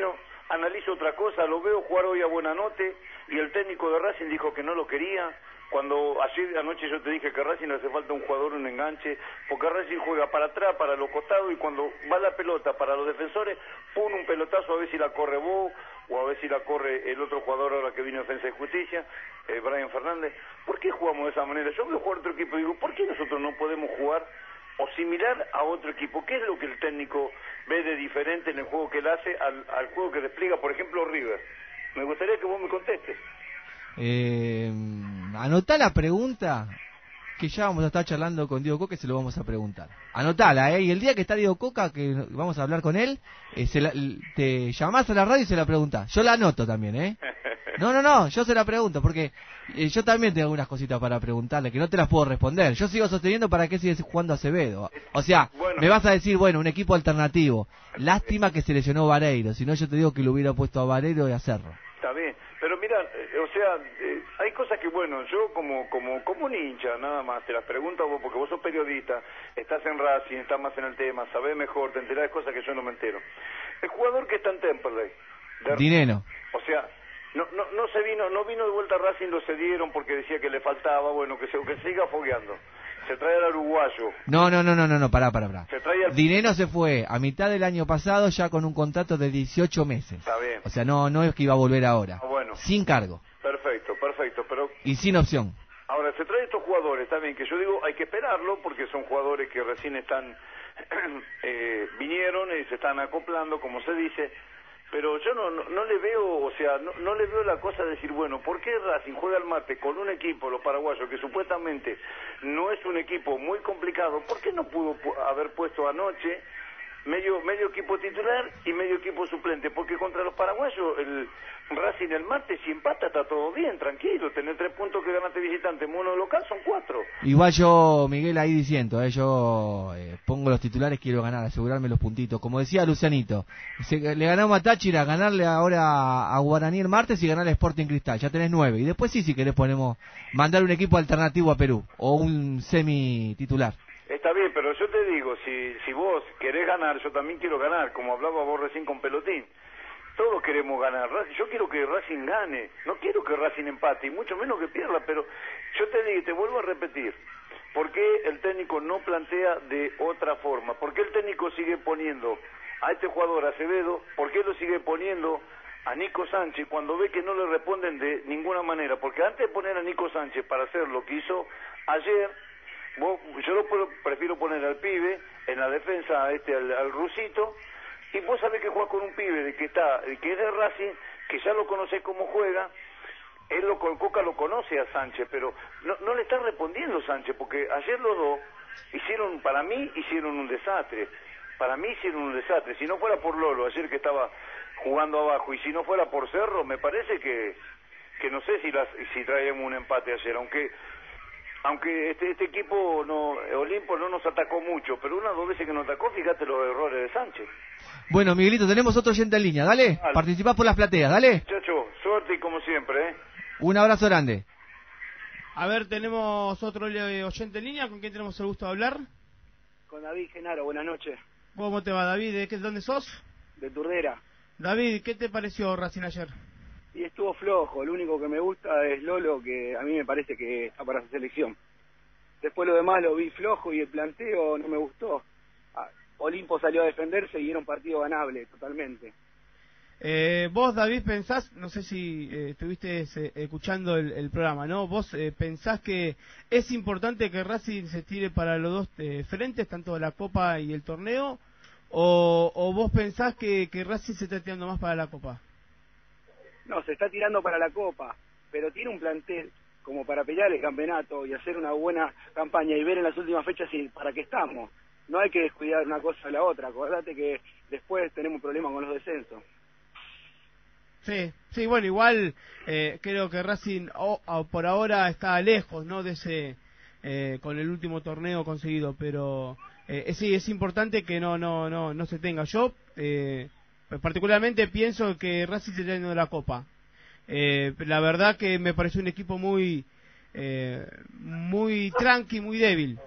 analizo otra cosa, lo veo jugar hoy a Buenanote y el técnico de Racing dijo que no lo quería. Cuando ayer anoche yo te dije que a Racing le hace falta un jugador, un enganche, porque Racing juega para atrás, para los costados, y cuando va la pelota para los defensores, pone un pelotazo a ver si la corre vos, o a ver si la corre el otro jugador ahora que vino a Defensa y Justicia, eh, Brian Fernández. ¿Por qué jugamos de esa manera? Yo veo jugar otro equipo y digo, ¿por qué nosotros no podemos jugar o similar a otro equipo? ¿Qué es lo que el técnico ve de diferente en el juego que él hace al, al juego que despliega, por ejemplo, River? Me gustaría que vos me contestes. Eh, anotá la pregunta, que ya vamos a estar charlando con Diego Coca y se lo vamos a preguntar. Anotala, ¿eh? Y el día que está Diego Coca, que vamos a hablar con él, eh, se la, te llamás a la radio y se la preguntás. Yo la anoto también, ¿eh? No, no, no, yo se la pregunto, porque eh, yo también tengo algunas cositas para preguntarle, que no te las puedo responder. Yo sigo sosteniendo para qué sigues jugando Acevedo. O sea, bueno, me vas a decir, bueno, un equipo alternativo. Lástima que se lesionó Vareiro, si no yo te digo que lo hubiera puesto a Vareiro y a Cerro. Está bien, pero mira, eh, o sea, eh, hay cosas que, bueno, yo como como como un hincha, nada más, te las pregunto a vos, porque vos sos periodista, estás en Racing, estás más en el tema, sabés mejor, te enterás de cosas que yo no me entero. El jugador que está en Temperley, de... Dineno. O sea, no no no se vino, no vino de vuelta a Racing, lo cedieron porque decía que le faltaba, bueno, que se que siga fogueando. Se trae al uruguayo. No, no, no, no, no, no, pará, pará, pará. Se trae al... Dineno se fue a mitad del año pasado ya con un contrato de dieciocho meses. Está bien. O sea, no no es que iba a volver ahora. Ah, bueno. Sin cargo. Perfecto, perfecto, pero... Y sin opción. Ahora, se trae estos jugadores, está bien, que yo digo, hay que esperarlo, porque son jugadores que recién están, eh, vinieron y se están acoplando, como se dice, pero yo no, no, no le veo, o sea, no, no le veo la cosa de decir, bueno, ¿por qué Racing juega al mate con un equipo, los paraguayos, que supuestamente no es un equipo muy complicado? ¿Por qué no pudo pu- haber puesto anoche medio medio equipo titular y medio equipo suplente? Porque contra los paraguayos el Racing el martes, si empata está todo bien, tranquilo, tener tres puntos que ganaste visitante, uno local son cuatro. Igual yo, Miguel, ahí diciendo, eh, yo eh, pongo los titulares, quiero ganar, asegurarme los puntitos. Como decía Lucianito, se, le ganamos a Táchira, ganarle ahora a Guaraní el martes y ganar a Sporting Cristal, ya tenés nueve. Y después sí, si querés ponemos, mandar un equipo alternativo a Perú, o un semi titular. Está bien, pero yo te digo, si si vos querés ganar, yo también quiero ganar, como hablaba vos recién con Pelotín. Todos queremos ganar. Yo quiero que Racing gane, no quiero que Racing empate, y mucho menos que pierda, pero yo te digo, te vuelvo a repetir, ¿por qué el técnico no plantea de otra forma? ¿Por qué el técnico sigue poniendo a este jugador Acevedo? ¿Por qué lo sigue poniendo a Nico Sánchez cuando ve que no le responden de ninguna manera? Porque antes de poner a Nico Sánchez para hacer lo que hizo ayer, vos, yo lo puedo, prefiero poner al pibe en la defensa, a este al, al rusito, y vos sabés que jugás con un pibe de que está, que es de Racing, que ya lo conocés cómo juega. Él lo con Coca lo conoce a Sánchez, pero no, no le está respondiendo Sánchez, porque ayer los dos hicieron, para mí hicieron un desastre, para mí hicieron un desastre. Si no fuera por Lolo ayer que estaba jugando abajo, y si no fuera por Cerro, me parece que que no sé si las, si traíamos un empate ayer, aunque aunque este este equipo no Olimpo no nos atacó mucho, pero una o dos veces que nos atacó, fíjate los errores de Sánchez. Bueno, Miguelito, tenemos otro oyente en línea, dale, dale. Participás por las plateas, dale. Chacho, suerte y como siempre, ¿eh? Un abrazo grande. A ver, tenemos otro oyente en línea, ¿con quién tenemos el gusto de hablar? Con David Genaro, buenas noches. ¿Cómo te va, David? ¿De qué, dónde sos? De Turdera. David, ¿qué te pareció Racing ayer? Y estuvo flojo, lo único que me gusta es Lolo, que a mí me parece que está para su selección. Después lo demás lo vi flojo y el planteo no me gustó. Ah, Olimpo salió a defenderse y era un partido ganable, totalmente. Eh, vos, David, pensás, no sé si eh, estuviste eh, escuchando el, el programa, ¿no? Vos eh, pensás que es importante que Racing se tire para los dos eh, frentes, tanto la Copa y el torneo, o, o vos pensás que, que Racing se está tirando más para la Copa? No, se está tirando para la Copa, pero tiene un plantel como para pelear el campeonato y hacer una buena campaña y ver en las últimas fechas si, para qué estamos. No hay que descuidar una cosa de la otra, acordate que después tenemos problemas con los descensos. Sí, sí, bueno, igual eh, creo que Racing oh, oh, por ahora está lejos, ¿no? De ese, eh, con el último torneo conseguido, pero eh, sí, es importante que no, no, no, no se tenga. Yo, eh, particularmente pienso que Racing se está yendo de la Copa. Eh, la verdad que me pareció un equipo muy, eh, muy tranqui, muy débil.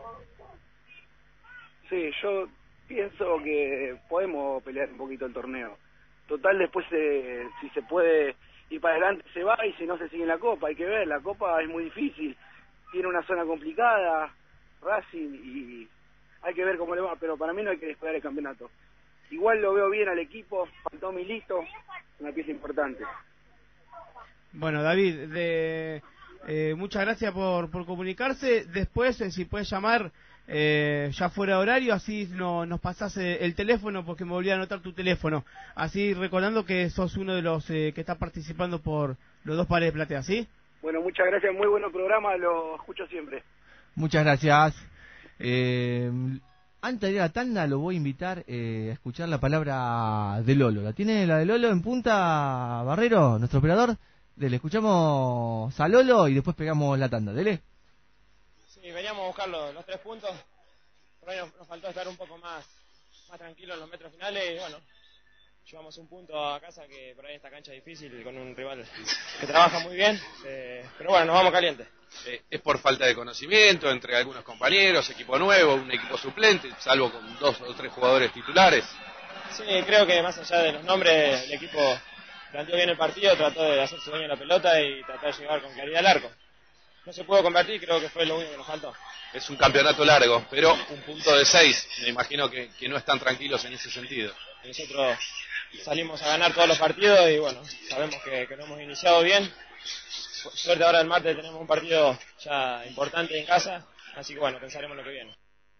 Sí, yo pienso que podemos pelear un poquito el torneo. Total, después eh, si se puede ir para adelante se va, y si no se sigue en la Copa. Hay que ver, la Copa es muy difícil, tiene una zona complicada, Racing, y hay que ver cómo le va, pero para mí no hay que descuidar el campeonato. Igual lo veo bien al equipo, faltó Milito, una pieza importante. Bueno, David, de, eh, muchas gracias por, por comunicarse. Después, eh, si puedes llamar eh, ya fuera de horario, así no, nos pasás eh, el teléfono, porque me volví a anotar tu teléfono. Así recordando que sos uno de los eh, que está participando por los dos pares de platea, ¿sí? Bueno, muchas gracias, muy buen programa, lo escucho siempre. Muchas gracias. Eh, antes de ir a la tanda, lo voy a invitar eh, a escuchar la palabra de Lolo. ¿La tiene la de Lolo en punta, Barrero, nuestro operador? Dele, escuchamos a Lolo y después pegamos la tanda. Dele. Sí, veníamos a buscar los, los tres puntos. Por ahí nos, nos faltó estar un poco más, más tranquilos en los metros finales y bueno, llevamos un punto a casa, que por ahí esta cancha es difícil con un rival que trabaja muy bien, eh, pero bueno, nos vamos calientes. Eh, es por falta de conocimiento entre algunos compañeros, equipo nuevo, un equipo suplente, salvo con dos o tres jugadores titulares. Sí, creo que más allá de los nombres, el equipo planteó bien el partido, trató de hacerse dueño de la pelota y trató de llegar con claridad al arco. No se pudo convertir, creo que fue lo único que nos faltó. Es un campeonato largo, pero un punto de seis, me imagino que, que no están tranquilos en ese sentido. Nosotros salimos a ganar todos los partidos y bueno, sabemos que, que no hemos iniciado bien. Suerte, ahora el martes tenemos un partido ya importante en casa, así que bueno, pensaremos en lo que viene.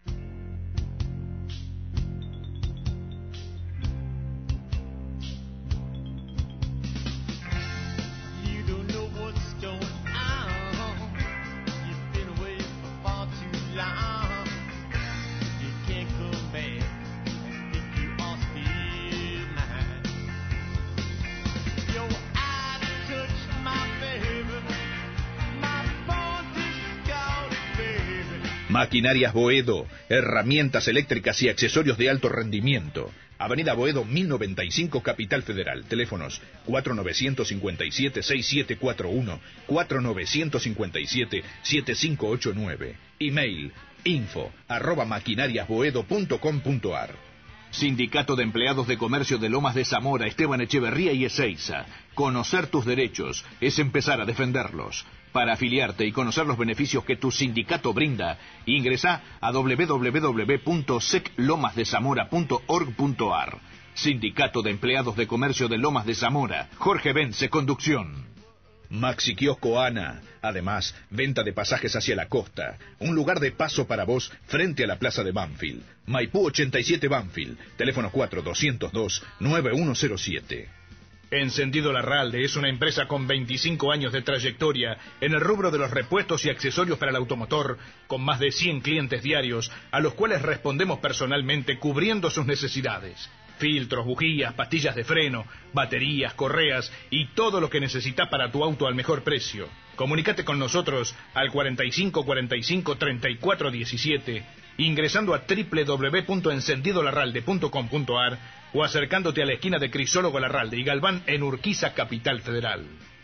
Maquinarias Boedo, herramientas eléctricas y accesorios de alto rendimiento. Avenida Boedo mil noventa y cinco, Capital Federal. Teléfonos cuatro nueve cinco siete, seis siete cuatro uno, cuatro nueve cinco siete, siete cinco ocho nueve. Email info arroba maquinariasboedo punto com punto ar. Sindicato de Empleados de Comercio de Lomas de Zamora, Esteban Echeverría y Ezeiza. Conocer tus derechos es empezar a defenderlos. Para afiliarte y conocer los beneficios que tu sindicato brinda, ingresa a doble u doble u doble u punto sec lomas de zamora punto org punto ar. Sindicato de Empleados de Comercio de Lomas de Zamora. Jorge Vence, conducción. Maxi Kiosco Ana. Además, venta de pasajes hacia la costa. Un lugar de paso para vos frente a la plaza de Banfield. Maipú ochenta y siete Banfield. Teléfono cuatro dos cero dos, nueve uno cero siete. Encendido Larralde es una empresa con veinticinco años de trayectoria en el rubro de los repuestos y accesorios para el automotor, con más de cien clientes diarios, a los cuales respondemos personalmente cubriendo sus necesidades. Filtros, bujías, pastillas de freno, baterías, correas y todo lo que necesitas para tu auto al mejor precio. Comunícate con nosotros al cuarenta y cinco cuarenta y cinco treinta y cuatro diecisiete, ingresando a doble u doble u doble u punto encendido larralde punto com punto ar o acercándote a la esquina de Crisólogo Larralde y Galván en Urquiza, Capital Federal.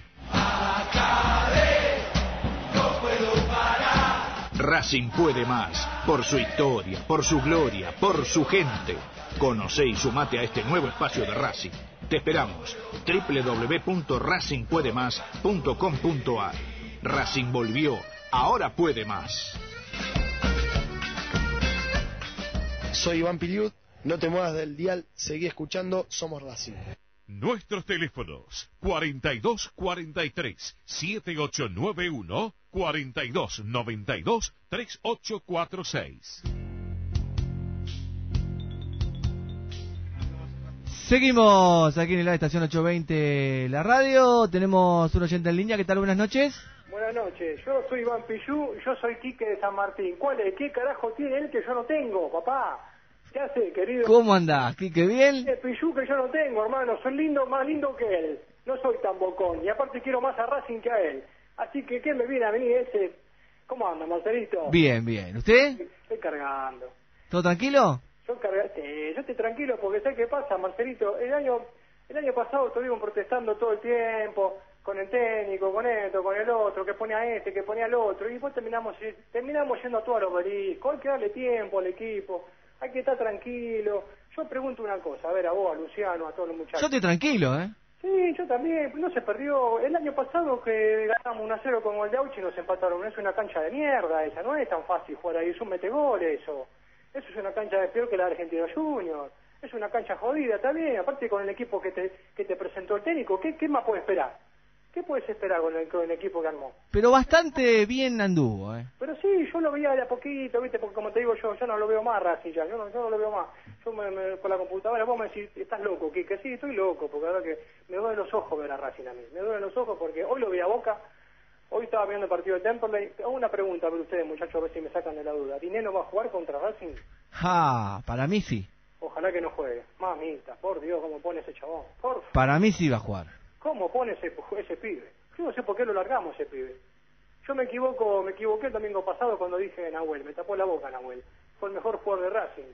Racing puede más, por su historia, por su gloria, por su gente. Conocé y sumate a este nuevo espacio de Racing. Te esperamos. doble u doble u doble u punto racing puede más punto com punto ar. Racing volvió, ahora puede más. Soy Iván Piliud, no te muevas del dial, seguí escuchando Somos Racing. Nuestros teléfonos cuarenta y dos cuarenta y tres, setenta y ocho noventa y uno, cuarenta y dos noventa y dos, treinta y ocho cuarenta y seis. Seguimos aquí en la estación ochocientos veinte, la radio. Tenemos un oyente en línea. ¿Qué tal? Buenas noches. Buenas noches. Yo soy Iván Pillú y yo soy Quique de San Martín. ¿Cuál es? ¿Qué carajo tiene él que yo no tengo, papá? ¿Qué hace, querido? ¿Cómo andás, Quique? ¿Bien? El Pillú que yo no tengo, hermano. Soy lindo, más lindo que él. No soy tan bocón. Y aparte quiero más a Racing que a él. Así que, ¿qué me viene a venir ese? ¿Cómo anda, Marcelito? Bien, bien. ¿Usted? Estoy cargando. ¿Todo tranquilo? Yo cargaste, yo estoy tranquilo porque sé qué pasa, Marcelito. El año el año pasado estuvimos protestando todo el tiempo con el técnico, con esto, con el otro, que ponía este, que ponía el otro, y después terminamos terminamos yendo a todos los obeliscos. Hay que darle tiempo al equipo, hay que estar tranquilo. yo pregunto una cosa, a ver, a vos, a Luciano, a todos los muchachos. Yo estoy tranquilo, ¿eh? Sí, yo también, no se perdió. El año pasado que ganamos uno a cero con Goldauchi y nos empataron. Es una cancha de mierda esa, no es tan fácil jugar ahí, es un metegol eso. Eso es una cancha de peor que la de Argentino Junior. Es una cancha jodida, está bien. Aparte con el equipo que te que te presentó el técnico, ¿qué, qué más puedes esperar? ¿Qué puedes esperar con el, con el equipo que armó? Pero bastante bien anduvo, ¿eh? Pero sí, yo lo veía de a poquito, ¿viste? Porque como te digo yo, yo no lo veo más Racing ya, yo no, yo no lo veo más. Yo me, me, con la computadora, vos me decís, estás loco, Quique, sí, estoy loco, porque la verdad que me duelen los ojos ver a Racing a mí. Me duelen los ojos porque hoy lo vi a Boca, hoy estaba viendo el partido de Temperley. Hago una pregunta para ustedes, muchachos, a ver si me sacan de la duda. ¿Dinero va a jugar contra Racing? Ah, para mí sí. Ojalá que no juegue. Mamita, por Dios, cómo pone ese chabón. Por favor. Para mí sí va a jugar. ¿Cómo pone ese, ese pibe? Yo no sé por qué lo largamos ese pibe. Yo me equivoco, me equivoqué el domingo pasado cuando dije Nahuel, me tapó la boca Nahuel. Fue el mejor jugador de Racing.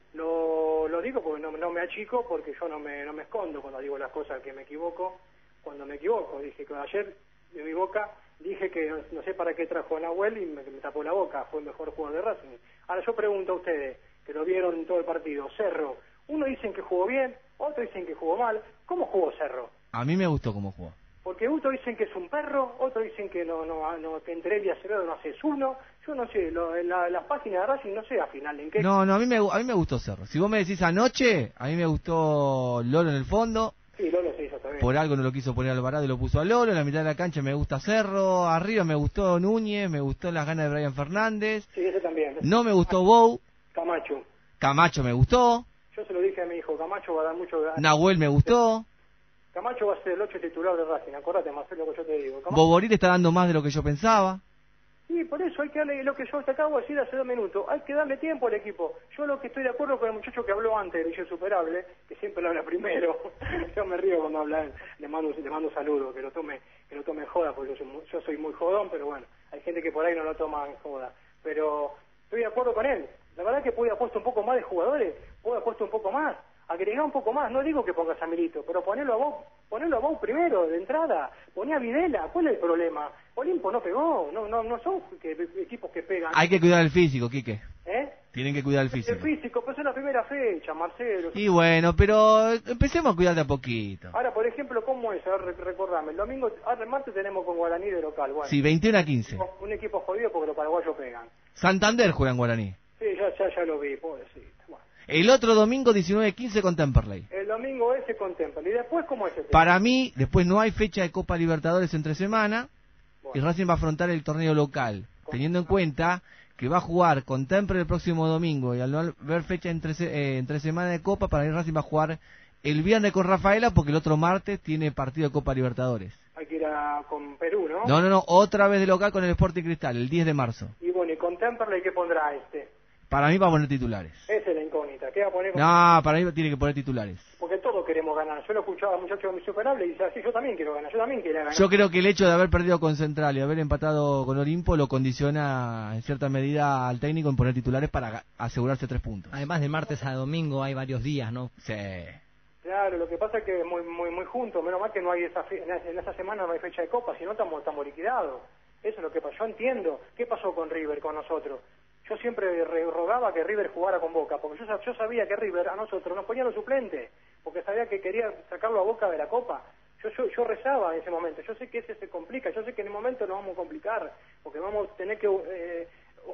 Lo, lo digo porque no, no me achico, porque yo no me, no me escondo cuando digo las cosas que me equivoco. Cuando me equivoco, dije que ayer de mi boca dije que no, no sé para qué trajo a Nahuel y me, me tapó la boca, fue el mejor jugador de Racing. Ahora yo pregunto a ustedes, que lo vieron en todo el partido, Cerro, uno dicen que jugó bien, otro dicen que jugó mal. ¿Cómo jugó Cerro? A mí me gustó cómo jugó. Porque otros dicen que es un perro, otros dicen que no, no, no, que entre él y Acevedo no haces uno. Yo no sé, lo, en la, las páginas de Racing no sé al final en qué. No, no, a mí me a mí me gustó Cerro. Si vos me decís anoche, a mí me gustó Lolo en el fondo. Sí, Lolo se hizo también. Por algo no lo quiso poner Alvarado y lo puso a Lolo. En la mitad de la cancha me gusta Cerro. Arriba me gustó Núñez, me gustó las ganas de Brian Fernández. Sí, ese también. No me gustó Bou. Camacho. Camacho me gustó. Yo se lo dije a mi hijo, Camacho va a dar mucho... Nahuel me gustó. Camacho va a ser el ocho titular de Racing, acordate, Marcelo, lo que yo te digo. Camacho... Boboril está dando más de lo que yo pensaba. Sí, por eso hay que darle lo que yo te acabo de decir hace dos minutos. Hay que darle tiempo al equipo. Yo lo que estoy de acuerdo con el muchacho que habló antes, el Insuperable, que siempre lo habla primero. Yo me río cuando habla él. Le mando, le mando un saludo, que lo tome que lo tome en joda, porque yo soy, muy, yo soy muy jodón, pero bueno, hay gente que por ahí no lo toma en joda. Pero estoy de acuerdo con él. La verdad que puede haber puesto un poco más de jugadores, puede haber puesto un poco más. Agregar un poco más, no digo que pongas a Milito, pero ponelo a vos, ponelo a vos primero, de entrada, poné a Videla, ¿cuál es el problema? Olimpo no pegó, no no no son que, equipos que pegan. Hay que cuidar el físico, Quique. ¿Eh? Tienen que cuidar el físico. El físico, pues es la primera fecha, Marcelo. Y bueno, pero empecemos a cuidar de a poquito. Ahora, por ejemplo, ¿cómo es? A ver, recordame, el domingo, ahora el martes tenemos con Guaraní de local, bueno. Sí, veintiuno a quince. Un equipo jodido porque los paraguayos pegan. Santander juega en Guaraní. Sí, ya, ya, ya lo vi, pobrecito. Bueno. El otro domingo diecinueve quince con Temperley. El domingo ese con Temperley. ¿Y después cómo es ese? Para mí, después no hay fecha de Copa Libertadores entre semana. Bueno. Y Racing va a afrontar el torneo local. Teniendo en cuenta que va a jugar con Temperley el próximo domingo. Y al no haber fecha entre, eh, entre semana de Copa, para mí Racing va a jugar el viernes con Rafaela porque el otro martes tiene partido de Copa Libertadores. Hay que ir a, con Perú, ¿no? No, no, no. Otra vez de local con el Sporting Cristal, el diez de marzo. Y bueno, ¿y con Temperley qué pondrá este? Para mí va a poner titulares. Esa es la incógnita. ¿Qué va a poner? Con... No, para mí tiene que poner titulares. Porque todos queremos ganar. Yo lo escuchaba a muchachos de Insuperable y dice así, yo también quiero ganar, yo también quiero ganar. Yo creo que el hecho de haber perdido con Central y haber empatado con Olimpo lo condiciona en cierta medida al técnico en poner titulares para asegurarse tres puntos. Además de martes a domingo hay varios días, ¿no? Sí. Claro, lo que pasa es que es muy muy muy junto. Menos mal que no hay esa fe... en esa semana no hay fecha de Copa, si no estamos, estamos liquidados. Eso es lo que pasó. Yo entiendo. ¿Qué pasó con River, con nosotros? Yo siempre rogaba que River jugara con Boca, porque yo, yo sabía que River a nosotros nos ponía los suplentes, porque sabía que quería sacarlo a Boca de la Copa. Yo, yo, yo rezaba en ese momento. Yo sé que ese se complica, yo sé que en el momento nos vamos a complicar, porque vamos a tener que eh,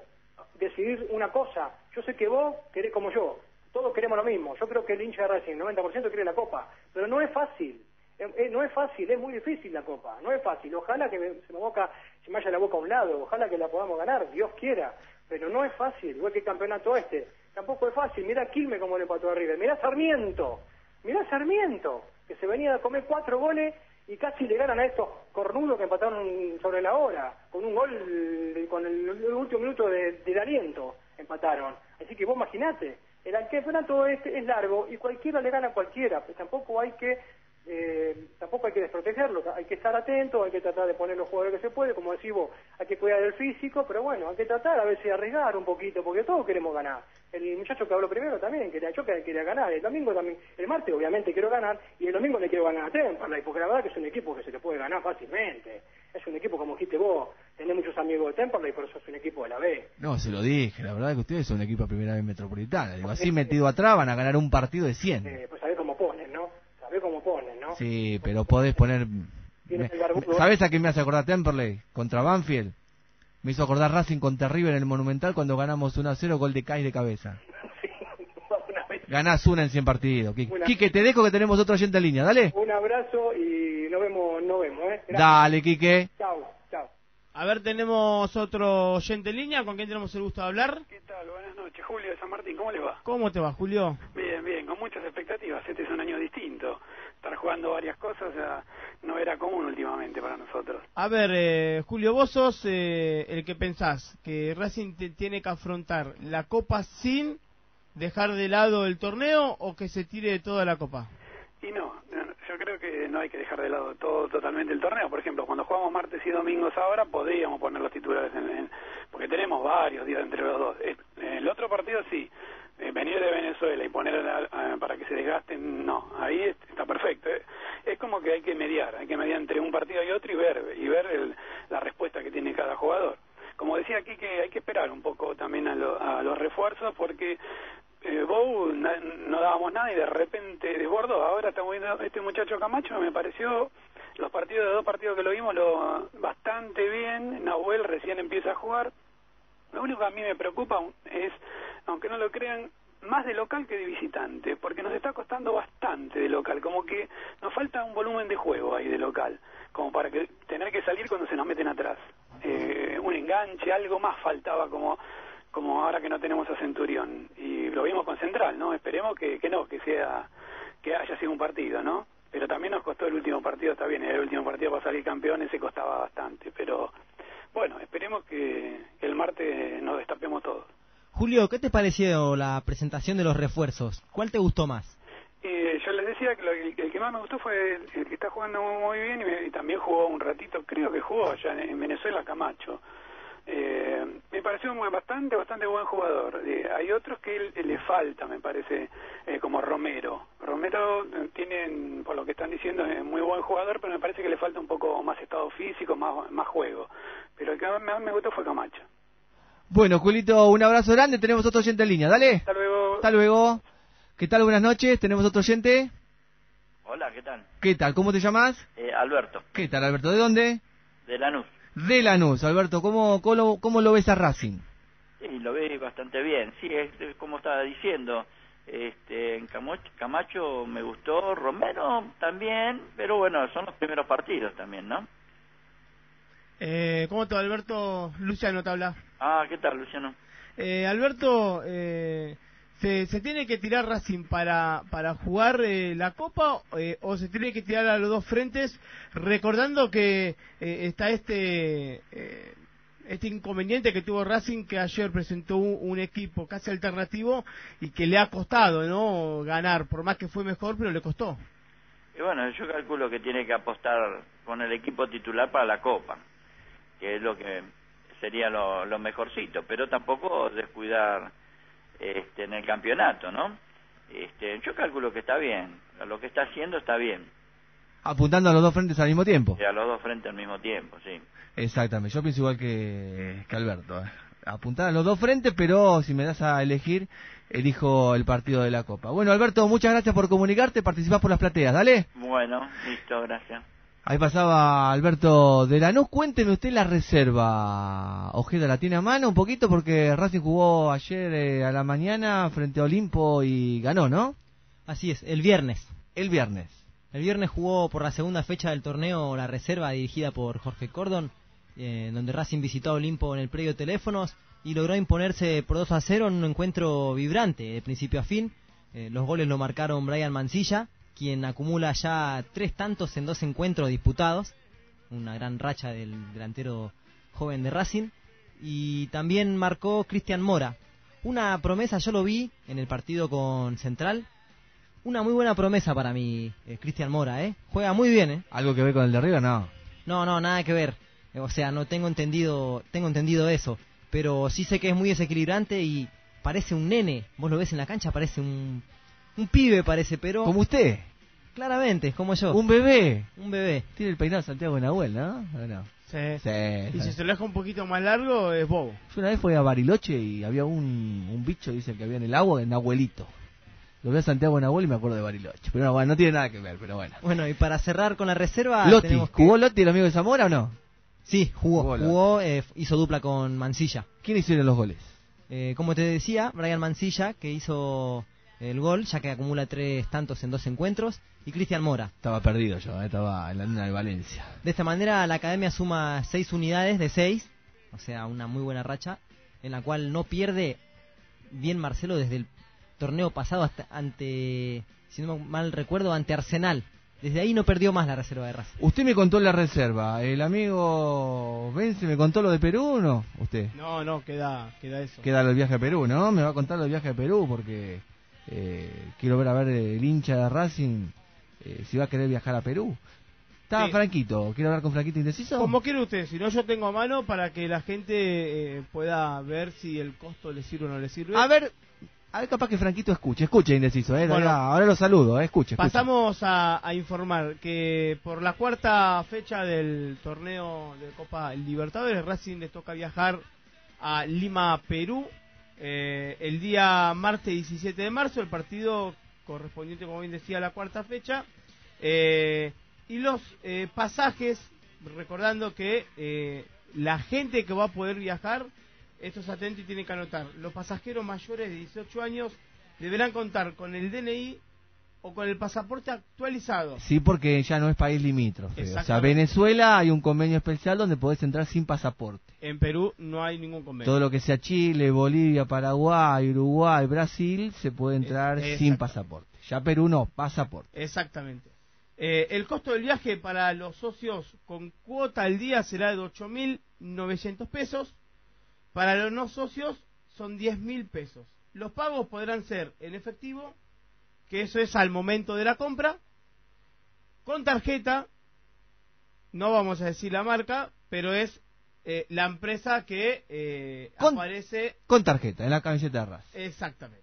decidir una cosa. Yo sé que vos querés como yo, todos queremos lo mismo. Yo creo que el hincha de Racing, el noventa por ciento quiere la Copa, pero no es fácil. Eh, no es fácil, es muy difícil la Copa, no es fácil. Ojalá que me, se, me boca, se me vaya la boca a un lado, ojalá que la podamos ganar, Dios quiera. Pero no es fácil, igual que el campeonato este. Tampoco es fácil. Mirá Quilmes como le empató a River. Mirá Sarmiento. Mirá Sarmiento, que se venía a comer cuatro goles y casi le ganan a estos cornudos que empataron sobre la hora. Con un gol, de, con el, el último minuto de, de aliento empataron. Así que vos imaginate, el campeonato este es largo y cualquiera le gana a cualquiera. Pues tampoco hay que eh, tampoco hay que desprotegerlo, hay que estar atento, hay que tratar de poner los jugadores que se puede, como decís vos, hay que cuidar el físico, pero bueno, hay que tratar a veces de arriesgar un poquito, porque todos queremos ganar. El muchacho que habló primero también quería, yo quería ganar, el domingo también, el martes obviamente quiero ganar, y el domingo le quiero ganar a Temperley, porque la verdad que es un equipo que se le puede ganar fácilmente, es un equipo como dijiste vos, tenés muchos amigos de Temperley, por eso es un equipo de la B. No, se lo dije, la verdad que ustedes son un equipo de primera vez metropolitana, digo, así metido atrás van a ganar un partido de cien. Eh, pues sabés cómo ponen, ¿no? Sabés cómo ponen, ¿no? Sí, pero podés poner... Me... ¿Sabés a qué me hace acordar Temperley? Contra Banfield. Me hizo acordar Racing contra River en el Monumental cuando ganamos uno a cero, gol de Cais de cabeza. Ganás una en cien partidos. Una... Quique, te dejo que tenemos otro oyente en línea, dale. Un abrazo y nos vemos, nos vemos, ¿eh? Gracias. Dale, Quique. Chau, chau. A ver, tenemos otro oyente en línea, ¿con quién tenemos el gusto de hablar? ¿Qué tal? Buenas noches, Julio de San Martín, ¿cómo le va? ¿Cómo te va, Julio? Bien, bien, con muchas expectativas, este es un año distinto, estar jugando varias cosas ya no era común últimamente para nosotros. A ver, eh, Julio, vos sos eh, el que pensás que Racing te tiene que afrontar la Copa sin dejar de lado el torneo o que se tire toda la Copa. Y no, yo creo que no hay que dejar de lado todo totalmente el torneo. Por ejemplo, cuando jugamos martes y domingos ahora, podríamos poner los titulares en, en porque tenemos varios días entre los dos. El otro partido sí, eh, venir de Venezuela y poner a, a, para que se desgasten, no, ahí está perfecto. ¿eh? Es como que hay que mediar, hay que mediar entre un partido y otro y ver y ver el, la respuesta que tiene cada jugador. Como decía aquí, que hay que esperar un poco también a, lo, a los refuerzos porque Eh, Bow na, no dábamos nada y de repente desbordó. Ahora estamos viendo este muchacho Camacho, me pareció los partidos de dos partidos que lo vimos lo bastante bien. Nahuel recién empieza a jugar. Lo único que a mí me preocupa es, aunque no lo crean, más de local que de visitante, porque nos está costando bastante de local, como que nos falta un volumen de juego ahí de local, como para que tener que salir cuando se nos meten atrás. Eh, un enganche, algo más faltaba como como ahora que no tenemos a Centurión, y lo vimos con Central, ¿no? Esperemos que, que no, que sea, que haya sido un partido, ¿no? Pero también nos costó el último partido, está bien, el último partido para salir campeones se costaba bastante, pero bueno, esperemos que, que el martes nos destapemos todos. Julio, ¿qué te pareció la presentación de los refuerzos? ¿Cuál te gustó más? Eh, yo les decía que lo, el, el que más me gustó fue el, el que está jugando muy, muy bien y, me, y también jugó un ratito, creo que jugó allá en, en Venezuela, Camacho. Eh, me pareció muy, bastante, bastante buen jugador. Eh, hay otros que él, él le falta, me parece, eh, como Romero. Romero eh, tiene, por lo que están diciendo, es muy buen jugador, pero me parece que le falta un poco más estado físico, más, más juego. Pero el que más me, me gustó fue Camacho. Bueno, Julito, un abrazo grande, tenemos otro oyente en línea, dale. Hasta luego. Hasta luego. ¿Qué tal? Buenas noches, tenemos otro oyente. Hola, ¿qué tal? ¿Qué tal? ¿Cómo te llamas? Eh, Alberto. ¿Qué tal, Alberto? ¿De dónde? De Lanús. De Lanús, Alberto, ¿cómo, cómo, cómo lo ves a Racing? Sí, lo ve bastante bien, sí, es, es como estaba diciendo, este, en Camacho, Camacho me gustó, Romero también, pero bueno, son los primeros partidos también, ¿no? Eh, ¿Cómo te va, Alberto? Luciano te habla. Ah, ¿qué tal, Luciano? Eh, Alberto, eh, ¿se, ¿se tiene que tirar Racing para, para jugar eh, la Copa eh, o se tiene que tirar a los dos frentes, recordando que eh, está este eh, este inconveniente que tuvo Racing, que ayer presentó un, un equipo casi alternativo y que le ha costado, ¿no?, ganar, por más que fue mejor, pero le costó? Y bueno, yo calculo que tiene que apostar con el equipo titular para la Copa, que es lo que sería lo, lo mejorcito, pero tampoco descuidar este, en el campeonato, ¿no? Este, yo calculo que está bien, lo que está haciendo está bien. Apuntando a los dos frentes al mismo tiempo. Y a los dos frentes al mismo tiempo, sí. Exactamente, yo pienso igual que, que Alberto. ¿eh? Apuntar a los dos frentes, pero si me das a elegir, elijo el partido de la Copa. Bueno, Alberto, muchas gracias por comunicarte, participás por las plateas, ¿dale? Bueno, listo, gracias. Ahí pasaba Alberto de Lanús. Cuénteme usted la reserva. Ojeda la tiene a mano un poquito porque Racing jugó ayer eh, a la mañana frente a Olimpo y ganó, ¿no? Así es, el viernes. El viernes. El viernes jugó por la segunda fecha del torneo la reserva dirigida por Jorge Cordon, eh, donde Racing visitó a Olimpo en el predio Teléfonos y logró imponerse por dos a cero en un encuentro vibrante de principio a fin. Eh, los goles lo marcaron Brian Mancilla, quien acumula ya tres tantos en dos encuentros disputados, una gran racha del delantero joven de Racing, y también marcó Cristian Mora, una promesa. Yo lo vi en el partido con Central, una muy buena promesa para mí, eh, Cristian Mora, ¿eh? Juega muy bien, ¿eh? ¿Algo que ver con el de River? No. No, no, nada que ver. O sea, no tengo entendido, tengo entendido eso. Pero sí sé que es muy desequilibrante y parece un nene. Vos lo ves en la cancha, parece un, un pibe, parece, pero... ¿Como usted? Claramente, como yo. ¿Un bebé? Un bebé. Tiene el peinado Santiago de Nahuel, ¿no? ¿O no? Sí. Sí. Y si se lo deja un poquito más largo, es bobo. Yo una vez fui a Bariloche y había un, un bicho, dicen que había en el agua, en Nahuelito. Lo vi a Santiago de Nahuel y me acuerdo de Bariloche. Pero no, bueno, no tiene nada que ver, pero bueno. Bueno, y para cerrar con la reserva... Lotti, tenemos que... ¿jugó Lotti, el amigo de Zamora o no? Sí, jugó. Jugó, jugó eh, hizo dupla con Mansilla. ¿Quién hicieron los goles? Eh, como te decía, Brian Mansilla, que hizo el gol, ya que acumula tres tantos en dos encuentros, y Cristian Mora. Estaba perdido yo, eh, estaba en la luna de Valencia. De esta manera, la academia suma seis unidades de seis, o sea, una muy buena racha, en la cual no pierde bien Marcelo desde el torneo pasado hasta ante, si no mal recuerdo, ante Arsenal. Desde ahí no perdió más la reserva de Racing. Usted me contó la reserva, el amigo Vence me contó lo de Perú, ¿no? ¿Usted? No, no, queda, queda eso. Queda el viaje a Perú, ¿no? Me va a contar lo del viaje a Perú porque eh, quiero ver a ver el hincha de Racing eh, si va a querer viajar a Perú. Está Sí. Franquito, ¿quiere hablar con Franquito Indeciso? Como quiere usted, si no yo tengo a mano para que la gente eh, pueda ver si el costo le sirve o no le sirve. A ver, a ver capaz que Franquito escuche, escuche Indeciso, ¿eh? Bueno, ahora, ahora lo saludo, ¿eh? escuche, escuche. Pasamos a, a informar que por la cuarta fecha del torneo de Copa Libertadores, Racing le toca viajar a Lima, Perú, eh, el día martes diecisiete de marzo, el partido correspondiente, como bien decía, a la cuarta fecha, eh, y los eh, pasajes, recordando que eh, la gente que va a poder viajar, estos atentos y tienen que anotar, los pasajeros mayores de dieciocho años deberán contar con el D N I o con el pasaporte actualizado. Sí, porque ya no es país limítrofe. O sea, Exactamente. Venezuela hay un convenio especial donde podés entrar sin pasaporte. En Perú no hay ningún convenio. Todo lo que sea Chile, Bolivia, Paraguay, Uruguay, Brasil, se puede entrar Eh, sin exacto. pasaporte. Ya Perú no, pasaporte. Exactamente. Eh, el costo del viaje para los socios con cuota al día será de ocho mil novecientos pesos. Para los no socios son diez mil pesos. Los pagos podrán ser en efectivo, que eso es al momento de la compra, con tarjeta, no vamos a decir la marca, pero es eh, la empresa que eh, Con- aparece... Con tarjeta, en la camiseta de Racing. Exactamente.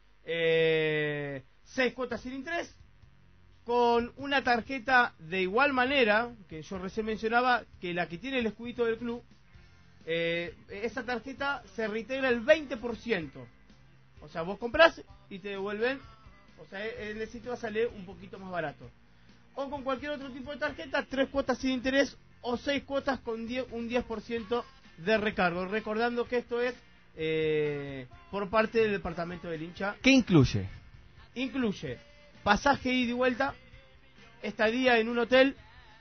Eh, seis cuotas sin interés, con una tarjeta de igual manera, que yo recién mencionaba, que la que tiene el escudito del club, eh, esa tarjeta se reintegra el veinte por ciento. O sea, vos comprás y te devuelven, o sea, el sitio va a salir un poquito más barato. O con cualquier otro tipo de tarjeta, tres cuotas sin interés o seis cuotas con diez, un diez por ciento de recargo. Recordando que esto es eh, por parte del departamento del hincha. ¿Qué incluye? Incluye pasaje ida y vuelta, estadía en un hotel,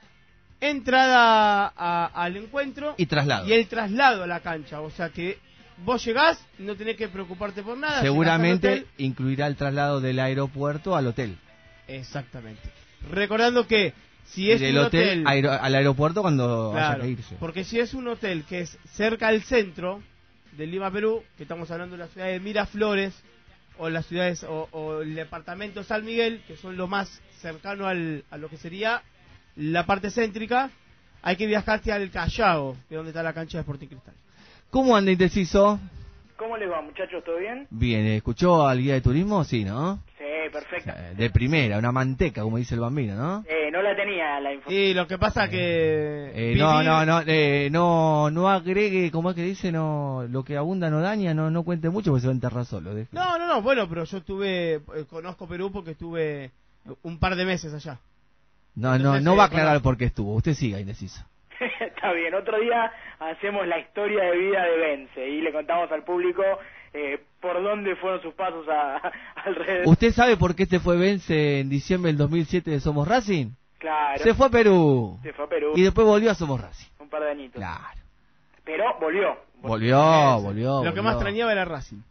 entrada a- al encuentro Y traslado. y el traslado a la cancha. O sea que vos llegás, no tenés que preocuparte por nada. Seguramente llegás al hotel. incluirá el traslado del aeropuerto al hotel. Exactamente. Recordando que si Y es del un hotel, hotel, aero- al aeropuerto cuando haya claro, que irse. porque si es un hotel que es cerca al centro de Lima, Perú, que estamos hablando de la ciudad de Miraflores o las ciudades o, o el departamento de San Miguel, que son lo más cercano al, a lo que sería la parte céntrica, hay que viajarte al Callao, que es donde está la cancha de Sporting Cristal. ¿Cómo anda Indeciso? ¿Cómo les va, muchachos? ¿Todo bien? Bien, ¿escuchó al guía de turismo? Sí, ¿no? Sí, perfecto. Eh, De primera, una manteca, como dice el bambino, ¿no? Eh, no la tenía la información. Y lo que pasa que... Eh, no, vivir- no, no, eh, no, no agregue, como es que dice, no, lo que abunda no daña, no, no cuente mucho porque se va a enterrar solo. deje. No, no, no, bueno, pero yo estuve, eh, conozco Perú porque estuve un par de meses allá. No, no, Entonces, no va a eh, aclarar bueno. por qué estuvo. Usted siga, Indeciso. Está bien, otro día hacemos la historia de vida de Vence y le contamos al público eh, por dónde fueron sus pasos a, alrededor. ¿Usted sabe por qué este fue Vence en diciembre del dos mil siete de Somos Racing? Claro. Se fue a Perú. Se fue a Perú. Y después volvió a Somos Racing. Un par de añitos. Claro. Pero volvió. Volvió, volvió. Lo que volvió. más extrañaba era Racing.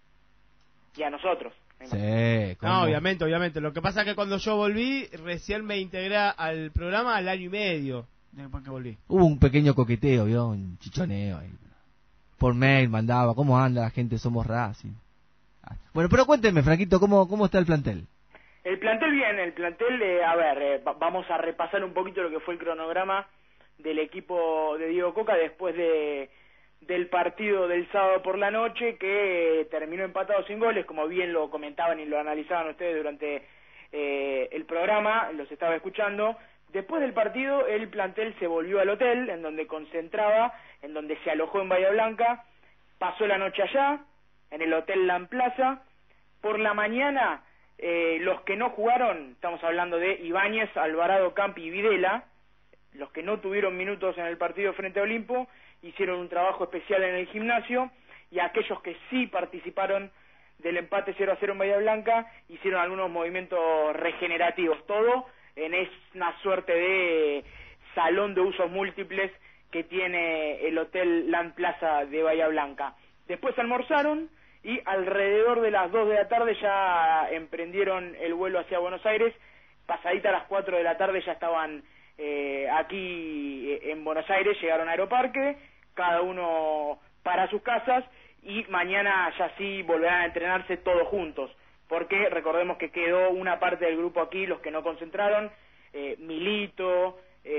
Y a nosotros. Sí, ¿cómo? No, obviamente, obviamente. Lo que pasa es que cuando yo volví, recién me integré al programa al año y medio después que volví. Hubo un pequeño coqueteo, ¿vio? Un chichoneo ahí. Por mail mandaba, ¿cómo anda la gente de Somos Racing? Ah, bueno, pero cuénteme, Franquito, ¿cómo, cómo está el plantel? El plantel bien, el plantel, eh, a ver, eh, vamos a repasar un poquito lo que fue el cronograma del equipo de Diego Coca después de del partido del sábado por la noche, que eh, terminó empatado sin goles, como bien lo comentaban y lo analizaban ustedes durante eh, el programa, los estaba escuchando. Después del partido, el plantel se volvió al hotel, en donde concentraba, en donde se alojó en Bahía Blanca, pasó la noche allá, en el Hotel Lan Plaza. Por la mañana, eh, los que no jugaron, estamos hablando de Ibáñez, Alvarado, Campi y Videla, los que no tuvieron minutos en el partido frente a Olimpo, hicieron un trabajo especial en el gimnasio, y aquellos que sí participaron del empate cero a cero en Bahía Blanca, hicieron algunos movimientos regenerativos, todo en una suerte de salón de usos múltiples que tiene el Hotel Lan Plaza de Bahía Blanca. Después almorzaron y alrededor de las dos de la tarde ya emprendieron el vuelo hacia Buenos Aires. Pasadita a las cuatro de la tarde ya estaban eh, aquí en Buenos Aires, llegaron a Aeroparque, cada uno para sus casas, y mañana ya sí volverán a entrenarse todos juntos, porque recordemos que quedó una parte del grupo aquí, los que no concentraron, eh, Milito,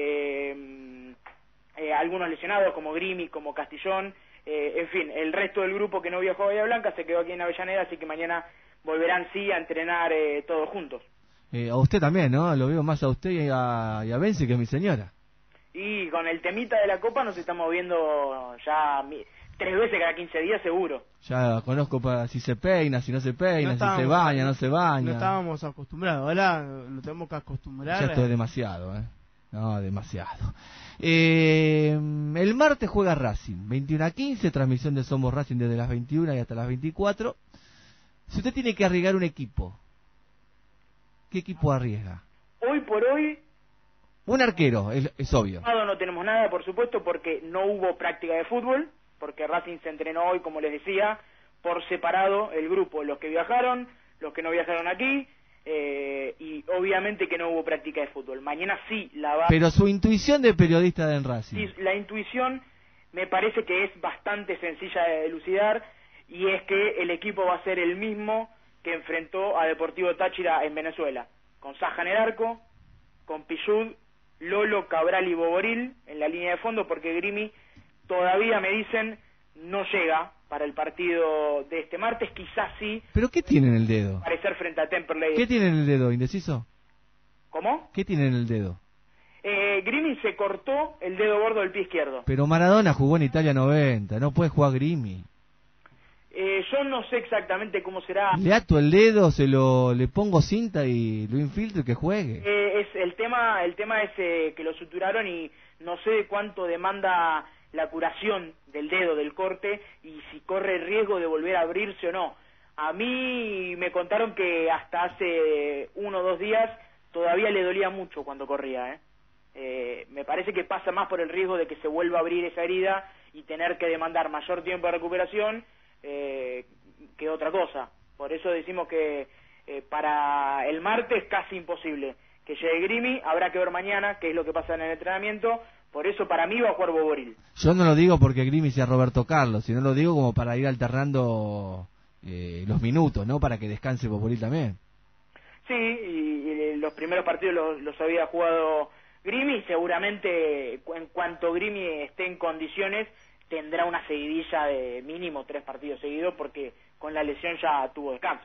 eh, eh, algunos lesionados como Grimi, como Castillón, eh, en fin, el resto del grupo que no viajó a Bahía Blanca se quedó aquí en Avellaneda, así que mañana volverán sí a entrenar eh, todos juntos. Eh, a usted también, ¿no? Lo veo más a usted y a, y a Benzi que a mi señora. Y con el temita de la Copa nos estamos viendo ya mi, tres veces cada quince días seguro. Ya conozco para si se peina, si no se peina, No si se baña, no se baña. No estábamos acostumbrados, ahora lo tenemos que acostumbrar. Ya esto es demasiado, ¿eh? No, demasiado. Eh, el martes juega Racing, veintiuno a quince, transmisión de Somos Racing desde las veintiuna y hasta las veinticuatro. Si usted tiene que arriesgar un equipo, ¿qué equipo arriesga? Hoy por hoy... Un arquero, es, es obvio. No tenemos nada, por supuesto, porque no hubo práctica de fútbol, porque Racing se entrenó hoy, como les decía, por separado el grupo, los que viajaron, los que no viajaron aquí, eh, y obviamente que no hubo práctica de fútbol. Mañana sí la va... Pero su intuición de periodista de en Racing. Sí, la intuición me parece que es bastante sencilla de elucidar, y es que el equipo va a ser el mismo que enfrentó a Deportivo Táchira en Venezuela, con Saja en el arco, con Pichud, Lolo, Cabral y Boboril en la línea de fondo, porque Grimi todavía me dicen no llega para el partido de este martes, quizás sí. ¿Pero qué tiene en el dedo? Aparecer frente a Temperley. ¿Qué tiene en el dedo, indeciso? ¿Cómo? ¿Qué tiene en el dedo? Eh, Grimi se cortó el dedo gordo del pie izquierdo. Pero Maradona jugó en Italia noventa, no puede jugar Grimi. Eh, yo no sé exactamente cómo será. Le ato el dedo, se lo le pongo cinta y lo infiltro y que juegue. Eh, es el tema, el tema es eh, que lo suturaron y no sé cuánto demanda la curación del dedo, del corte, y si corre el riesgo de volver a abrirse o no. A mí me contaron que hasta hace uno o dos días todavía le dolía mucho cuando corría, ¿eh? Eh, me parece que pasa más por el riesgo de que se vuelva a abrir esa herida y tener que demandar mayor tiempo de recuperación eh, que otra cosa. Por eso decimos que eh, para el martes casi imposible que llegue Grimi. Habrá que ver mañana qué es lo que pasa en el entrenamiento. Por eso para mí va a jugar Boboril. Yo no lo digo porque Grimi sea Roberto Carlos, sino lo digo como para ir alternando eh, los minutos, ¿no? Para que descanse Boboril también. Sí, y, y los primeros partidos los, los había jugado Grimi. Seguramente en cuanto Grimi esté en condiciones tendrá una seguidilla de mínimo tres partidos seguidos, porque con la lesión ya tuvo descanso.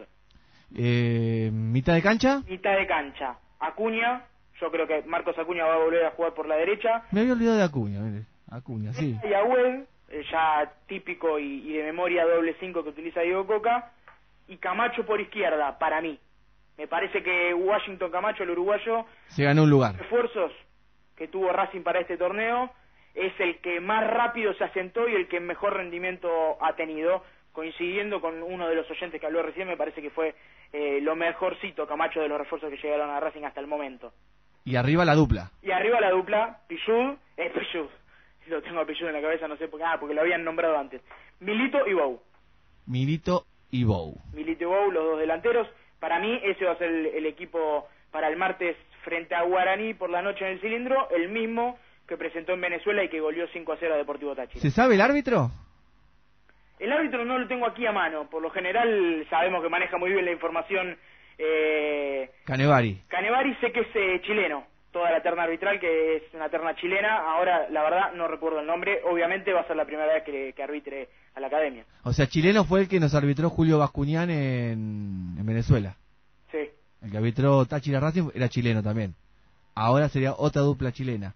Eh, ¿Mitad de cancha? Mitad de cancha. Acuña, yo creo que Marcos Acuña va a volver a jugar por la derecha. Me había olvidado de Acuña, mire. Acuña, sí. Y Agüed, eh, ya típico y, y de memoria doble cinco que utiliza Diego Coca. Y Camacho por izquierda, para mí. Me parece que Washington Camacho, el uruguayo, se ganó un lugar. Esfuerzos que tuvo Racing para este torneo, es el que más rápido se asentó y el que mejor rendimiento ha tenido, coincidiendo con uno de los oyentes que habló recién. Me parece que fue eh, lo mejorcito Camacho de los refuerzos que llegaron a Racing hasta el momento. Y arriba la dupla. Y arriba la dupla, Pichud, es eh, Pichud, lo tengo a Pichud en la cabeza, no sé por qué, ah, porque lo habían nombrado antes, Milito y Bou. Milito y Bou. Milito y Bou, los dos delanteros. Para mí ese va a ser el, el equipo para el martes frente a Guaraní por la noche en el Cilindro, el mismo que presentó en Venezuela y que goleó cinco a cero a Deportivo Táchira. ¿Se sabe el árbitro? El árbitro no lo tengo aquí a mano. Por lo general sabemos que maneja muy bien la información Eh, Canevari. Canevari sé que es eh, chileno, toda la terna arbitral, que es una terna chilena. Ahora, la verdad, no recuerdo el nombre. Obviamente va a ser la primera vez que, que arbitre a la academia. O sea, chileno fue el que nos arbitró Julio Bascuñán en, en Venezuela. Sí. El que arbitró Táchira Racing era chileno también. Ahora sería otra dupla chilena.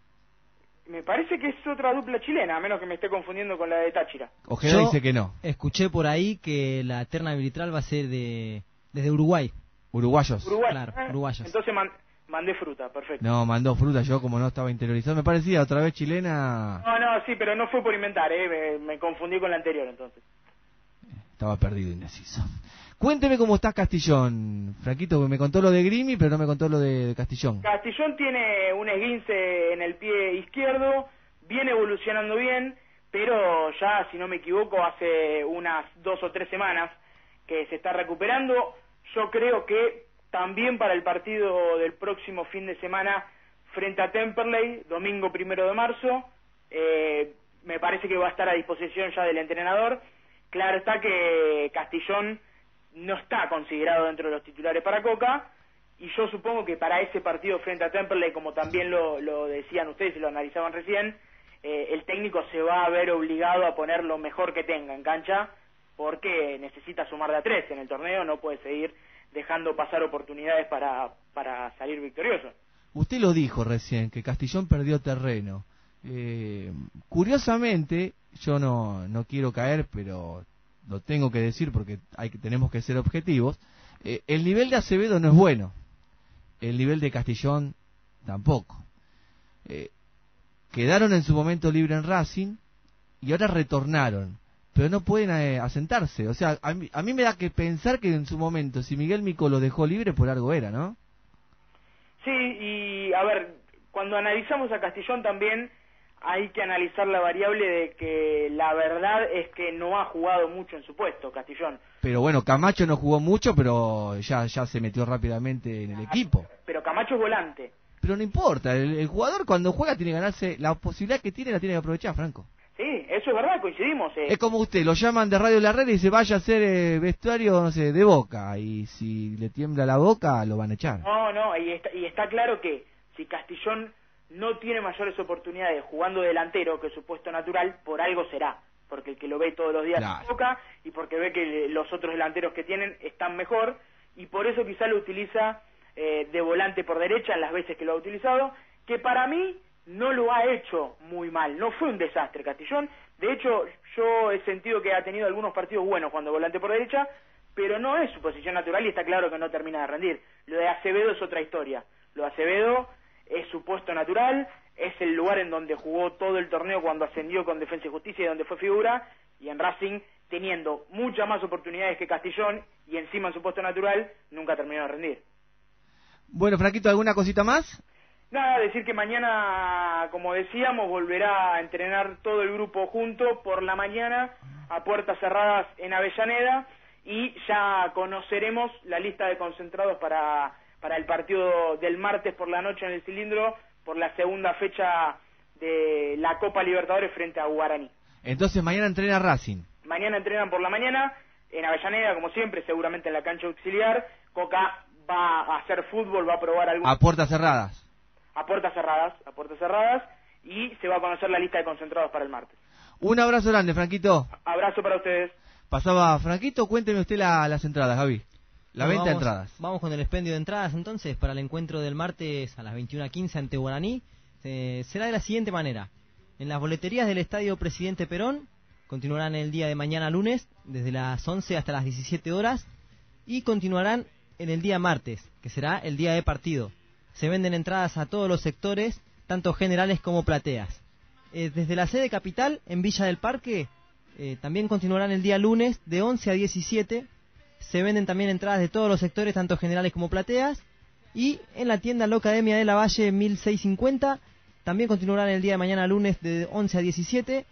Me parece que es otra dupla chilena, a menos que me esté confundiendo con la de Táchira. Ojeda dice que no. Escuché por ahí que la terna arbitral va a ser de desde Uruguay. Uruguayos. Uruguay. Claro, Ah, uruguayos. Entonces man- mandé fruta, perfecto. No, mandó fruta, yo como no estaba interiorizado. Me parecía otra vez chilena. No, no, sí, pero no fue por inventar, ¿eh? Me, me confundí con la anterior, entonces. Estaba perdido, indeciso. Cuénteme cómo está Castillón, Franquito, porque me contó lo de Grimi, pero no me contó lo de, de Castillón. Castillón tiene un esguince en el pie izquierdo, viene evolucionando bien, pero ya, si no me equivoco, hace unas dos o tres semanas que se está recuperando. Yo creo que también para el partido del próximo fin de semana frente a Temperley, domingo primero de marzo, eh, me parece que va a estar a disposición ya del entrenador. Claro está que Castillón no está considerado dentro de los titulares para Coca, y yo supongo que para ese partido frente a Temperley, como también lo, lo decían ustedes y lo analizaban recién, eh, el técnico se va a ver obligado a poner lo mejor que tenga en cancha, porque necesita sumar de a tres en el torneo, no puede seguir dejando pasar oportunidades para, para salir victorioso. Usted lo dijo recién, que Castillón perdió terreno. Eh, curiosamente, yo no, no quiero caer, pero lo tengo que decir porque hay que, tenemos que ser objetivos, eh, el nivel de Acevedo no es bueno, el nivel de Castillón tampoco. Eh, quedaron en su momento libre en Racing y ahora retornaron, pero no pueden eh, asentarse. O sea, a mí, a mí me da que pensar que en su momento, si Miguel Mico lo dejó libre, por algo era, ¿no? Sí, y a ver, cuando analizamos a Castillón también hay que analizar la variable de que la verdad es que no ha jugado mucho en su puesto, Castillón. Pero bueno, Camacho no jugó mucho, pero ya ya se metió rápidamente en el equipo. Pero Camacho es volante. Pero no importa, el, el jugador cuando juega tiene que ganarse, la posibilidad que tiene la tiene que aprovechar, Franco. Sí, eso es verdad, coincidimos. Eh. Es como usted, lo llaman de Radio La Red y dice vaya a hacer eh, vestuario, no sé, de Boca, y si le tiembla la boca lo van a echar. No, no, y está, y está claro que si Castillón no tiene mayores oportunidades jugando delantero que su puesto natural, por algo será, porque el que lo ve todos los días Claro. en Boca y porque ve que los otros delanteros que tienen están mejor, y por eso quizá lo utiliza eh, de volante por derecha en las veces que lo ha utilizado, que para mí no lo ha hecho muy mal, no fue un desastre Castillón. De hecho, yo he sentido que ha tenido algunos partidos buenos cuando volante por derecha, pero no es su posición natural y está claro que no termina de rendir. Lo de Acevedo es otra historia. Lo de Acevedo es su puesto natural, es el lugar en donde jugó todo el torneo cuando ascendió con Defensa y Justicia y donde fue figura, y en Racing, teniendo muchas más oportunidades que Castillón y encima en su puesto natural, nunca terminó de rendir. Bueno, Franquito, ¿alguna cosita más? Nada, decir que mañana, como decíamos, volverá a entrenar todo el grupo junto por la mañana a puertas cerradas en Avellaneda, y ya conoceremos la lista de concentrados para, para el partido del martes por la noche en el Cilindro, por la segunda fecha de la Copa Libertadores frente a Guaraní. Entonces mañana entrena Racing. Mañana entrenan por la mañana en Avellaneda, como siempre, seguramente en la cancha auxiliar. Coca va a hacer fútbol, va a probar algún... A puertas cerradas. A puertas cerradas, a puertas cerradas, y se va a conocer la lista de concentrados para el martes. Un abrazo grande, Franquito. Abrazo para ustedes. Pasaba Franquito, cuénteme usted la, las entradas, Gaby. La Bueno, venta de vamos, entradas. Vamos con el expendio de entradas entonces para el encuentro del martes a las veintiuna quince ante Guaraní. Eh, será de la siguiente manera. En las boleterías del Estadio Presidente Perón continuarán el día de mañana lunes desde las once hasta las diecisiete horas, y continuarán en el día martes, que será el día de partido. Se venden entradas a todos los sectores, tanto generales como plateas. Eh, desde la sede capital, en Villa del Parque, eh, también continuarán el día lunes de once a diecisiete. Se venden también entradas de todos los sectores, tanto generales como plateas. Y en la tienda La Academia de la Valle mil seiscientos cincuenta, también continuarán el día de mañana lunes de once a diecisiete.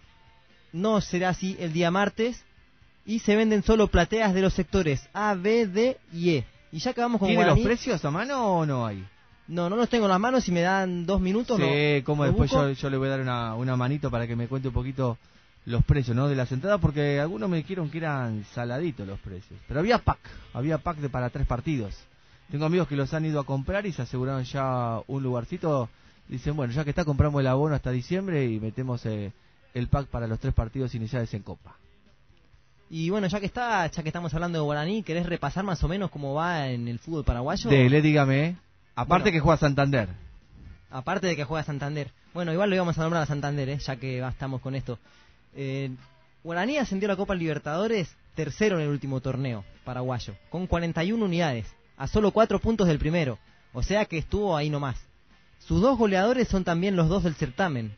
No será así el día martes. Y se venden solo plateas de los sectores A, B, D y E. Y ya acabamos con ¿Tiene Guaraní. los precios a mano o no hay? No, no los tengo en las manos. Si me dan dos minutos, Sí, no, como lo después busco. yo, yo le voy a dar una, una manito para que me cuente un poquito los precios, ¿no? De las entradas, porque algunos me dijeron que eran saladitos los precios. Pero había pack, había pack de para tres partidos. Tengo amigos que los han ido a comprar y se aseguraron ya un lugarcito. Dicen, bueno, ya que está, compramos el abono hasta diciembre y metemos eh, el pack para los tres partidos iniciales en Copa. Y bueno, ya que está, ya que estamos hablando de Guaraní, ¿querés repasar más o menos cómo va en el fútbol paraguayo? Dele, dígame. Aparte Bueno, que juega Santander. Aparte de que juega Santander. Bueno, igual lo íbamos a nombrar a Santander, ¿eh? Ya que va, estamos con esto. Eh, Guaraní ascendió a la Copa Libertadores tercero en el último torneo paraguayo, con cuarenta y una unidades, a solo cuatro puntos del primero. O sea que estuvo ahí nomás. Sus dos goleadores son también los dos del certamen.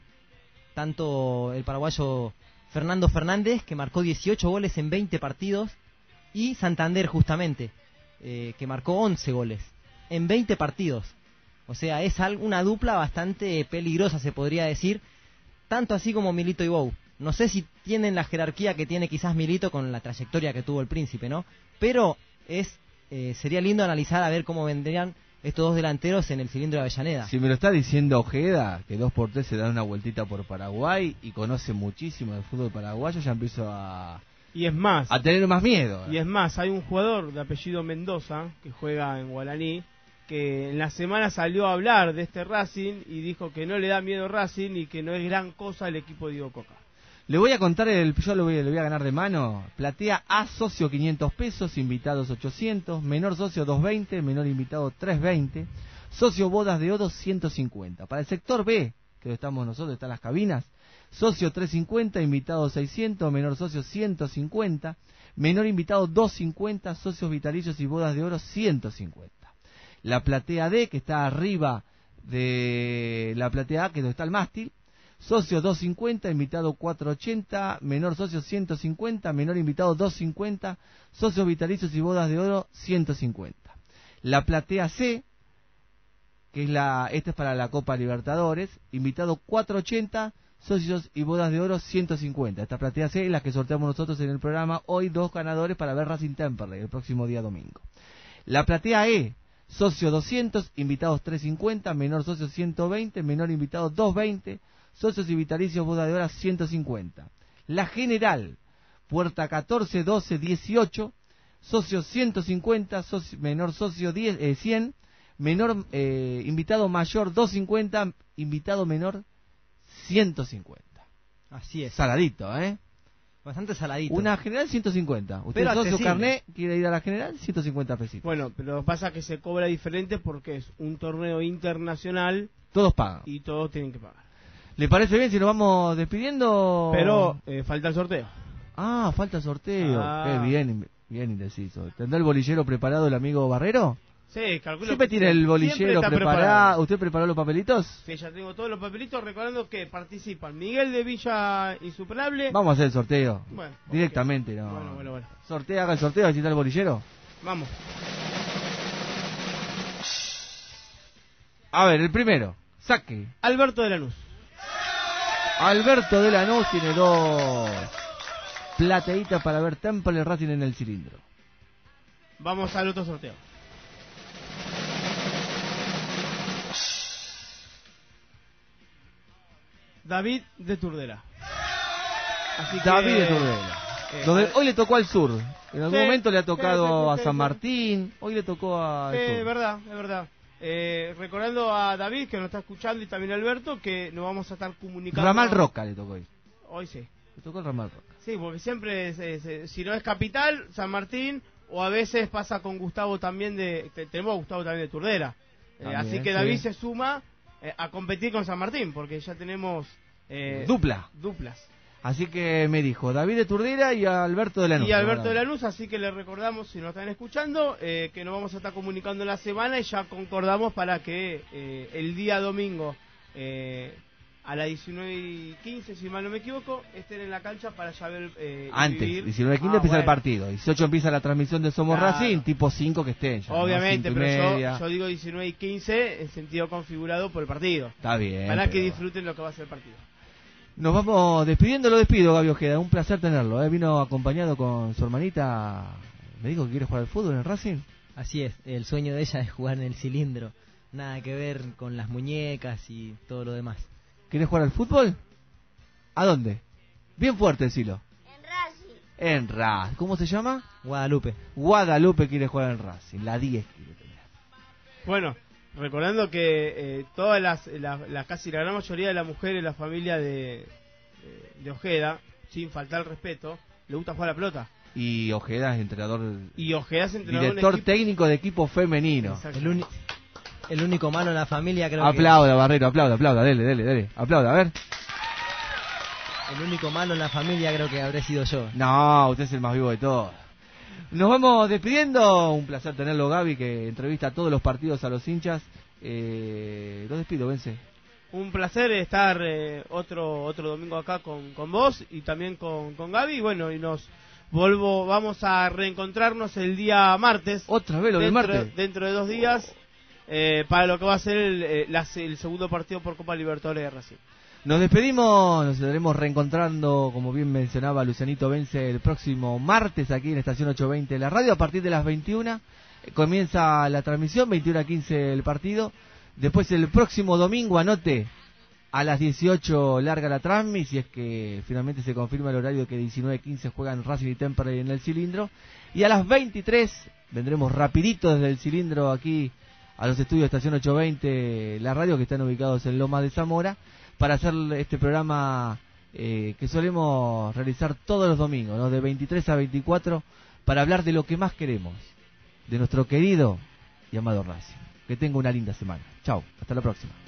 Tanto el paraguayo Fernando Fernández, que marcó dieciocho goles en veinte partidos, y Santander justamente, eh, que marcó once goles en veinte partidos. O sea, es una dupla bastante peligrosa, se podría decir, tanto así como Milito y Bou. No sé si tienen la jerarquía que tiene quizás Milito con la trayectoria que tuvo el Príncipe, ¿no? Pero es eh, sería lindo analizar a ver cómo vendrían estos dos delanteros en el cilindro de Avellaneda. Si me lo está diciendo Ojeda, que dos por tres se dan una vueltita por Paraguay y conoce muchísimo del fútbol paraguayo, ya empiezo a... Y es más... A tener más miedo. Y es más, hay un jugador de apellido Mendoza, que juega en Guaraní, que en la semana salió a hablar de este Racing y dijo que no le da miedo Racing y que no es gran cosa el equipo de Diego Coca. Le voy a contar, el yo le voy, le voy a ganar de mano. Platea A, socio quinientos pesos, invitados ochocientos, menor socio doscientos veinte, menor invitado trescientos veinte, socio bodas de oro ciento cincuenta. Para el sector B, que estamos nosotros, están las cabinas, socio trescientos cincuenta, invitado seiscientos, menor socio ciento cincuenta, menor invitado doscientos cincuenta, socios vitalicios y bodas de oro ciento cincuenta. La platea D, que está arriba de la platea A, que es donde está el mástil, socio doscientos cincuenta, invitado cuatrocientos ochenta, menor socio ciento cincuenta, menor invitado doscientos cincuenta, socios vitalicios y bodas de oro ciento cincuenta. La platea C, que es la, esta es para la Copa Libertadores, invitado cuatrocientos ochenta, socios y bodas de oro ciento cincuenta. Esta platea C es la que sorteamos nosotros en el programa hoy, dos ganadores para ver Racing Temperley el próximo día domingo. La platea E, socio doscientos, invitados trescientos cincuenta, menor socio ciento veinte, menor invitado doscientos veinte, socios y vitalicios boda de hora ciento cincuenta. La general, puerta catorce, doce, dieciocho, socios ciento cincuenta, socio, menor socio diez, eh, cien, menor eh, invitado mayor doscientos cincuenta, invitado menor ciento cincuenta. Así es. Saladito, ¿eh? Bastante saladito. Una general ciento cincuenta. Usted Pero es socio accesible. carné, quiere ir a la general, ciento cincuenta pesitos. Bueno, pero lo que pasa es que se cobra diferente porque es un torneo internacional. Todos pagan. Y todos tienen que pagar. ¿Le parece bien si nos vamos despidiendo? Pero eh, falta el sorteo. Ah, falta el sorteo. Ah. Qué bien, bien indeciso. ¿Tendrá el bolillero preparado el amigo Barrero? Sí, calculo Siempre que tiene el bolillero está preparado. preparado. ¿Usted preparó los papelitos? Sí, ya tengo todos los papelitos, recordando que participan Miguel de Villa Insuperable. Vamos a hacer el sorteo. Bueno, directamente, okay. ¿no? Bueno, bueno, bueno. Sortea, haga el sorteo, así está el bolillero. Vamos. A ver, el primero. Saque. Alberto de Lanús. Alberto de Lanús tiene dos plateitas para ver Temple Racing en el cilindro. Vamos al otro sorteo. David de Turdera. Así que, David de Turdera. Eh, Donde hoy le tocó al sur. En algún sí, momento le ha tocado sí, sí, a sí, San sí. Martín. Hoy le tocó a... Sí, es verdad, es verdad. Eh, recordando a David, que nos está escuchando, y también a Alberto, que nos vamos a estar comunicando. Ramal Roca le tocó hoy. Hoy sí. Le tocó el Ramal Roca. Sí, porque siempre, es, es, es, si no es Capital, San Martín, o a veces pasa con Gustavo también de... te- tenemos a Gustavo también de Turdera. Eh, También, así que David sí. se suma eh, a competir con San Martín, porque ya tenemos... eh, Dupla. Duplas. Así que me dijo David de Turdera y Alberto de Lanús. Y Alberto de Lanús, así que le recordamos, si nos están escuchando, eh, que nos vamos a estar comunicando en la semana y ya concordamos para que eh, el día domingo eh, a las diecinueve y quince, si mal no me equivoco, estén en la cancha para ya ver... Eh, y Antes, vivir. diecinueve quince Ah, empieza el bueno. partido. dieciocho empieza la transmisión de Somos Claro. Racing, tipo cinco que estén ya, ¿no? Obviamente, Cinco y pero yo, media. yo digo diecinueve y quince en sentido configurado por el partido. Está bien. Para que pero- disfruten lo que va a ser el partido. Nos vamos despidiendo, lo despido, Gaby Ojeda. Un placer tenerlo. ¿eh? Vino acompañado con su hermanita. Me dijo que quiere jugar al fútbol en el Racing. Así es, el sueño de ella es jugar en el cilindro. Nada que ver con las muñecas y todo lo demás. ¿Quieres jugar al fútbol? ¿A dónde? Bien fuerte, decilo. En Racing. En Racing. ¿Cómo se llama? Guadalupe. Guadalupe quiere jugar en Racing. La diez quiere tener. Bueno, recordando que eh, todas las, la, la, casi la gran mayoría de las mujeres de la familia de, de Ojeda, sin faltar el respeto, le gusta jugar a la pelota. Y Ojeda es entrenador, y Ojeda es entrenador director equipo... técnico de equipo femenino. El, uni... el único malo en la familia, creo aplauda, que... Barrero, aplauda, aplauda, dele, dele, dele, aplauda, a ver. El único malo en la familia creo que habré sido yo. No, usted es el más vivo de todos. Nos vamos despidiendo, un placer tenerlo, Gaby, que entrevista a todos los partidos a los hinchas. Eh, los despido, Vence. Un placer estar eh, otro otro domingo acá con, con vos y también con, con Gaby. Y bueno, y nos volvo, vamos a reencontrarnos el día martes. Otra vez lo del dentro, martes. Dentro de dos días, eh, para lo que va a ser el, eh, la, el segundo partido por Copa Libertadores de Racing. Nos despedimos, nos estaremos reencontrando, como bien mencionaba Lucianito Vence, el próximo martes aquí en Estación ochocientos veinte de la radio, a partir de las veintiuna. Comienza la transmisión, veintiuno a quince el partido. Después el próximo domingo, anote, a las dieciocho larga la transmisión, si es que finalmente se confirma el horario que diecinueve quince juegan Racing y Temperley en el cilindro. Y a las veintitrés vendremos rapidito desde el cilindro aquí a los estudios de Estación ochocientos veinte, la radio, que están ubicados en Lomas de Zamora, para hacer este programa eh, que solemos realizar todos los domingos, ¿no? De veintitrés a veinticuatro, para hablar de lo que más queremos, de nuestro querido y amado Racing. Que tenga una linda semana. Chau, hasta la próxima.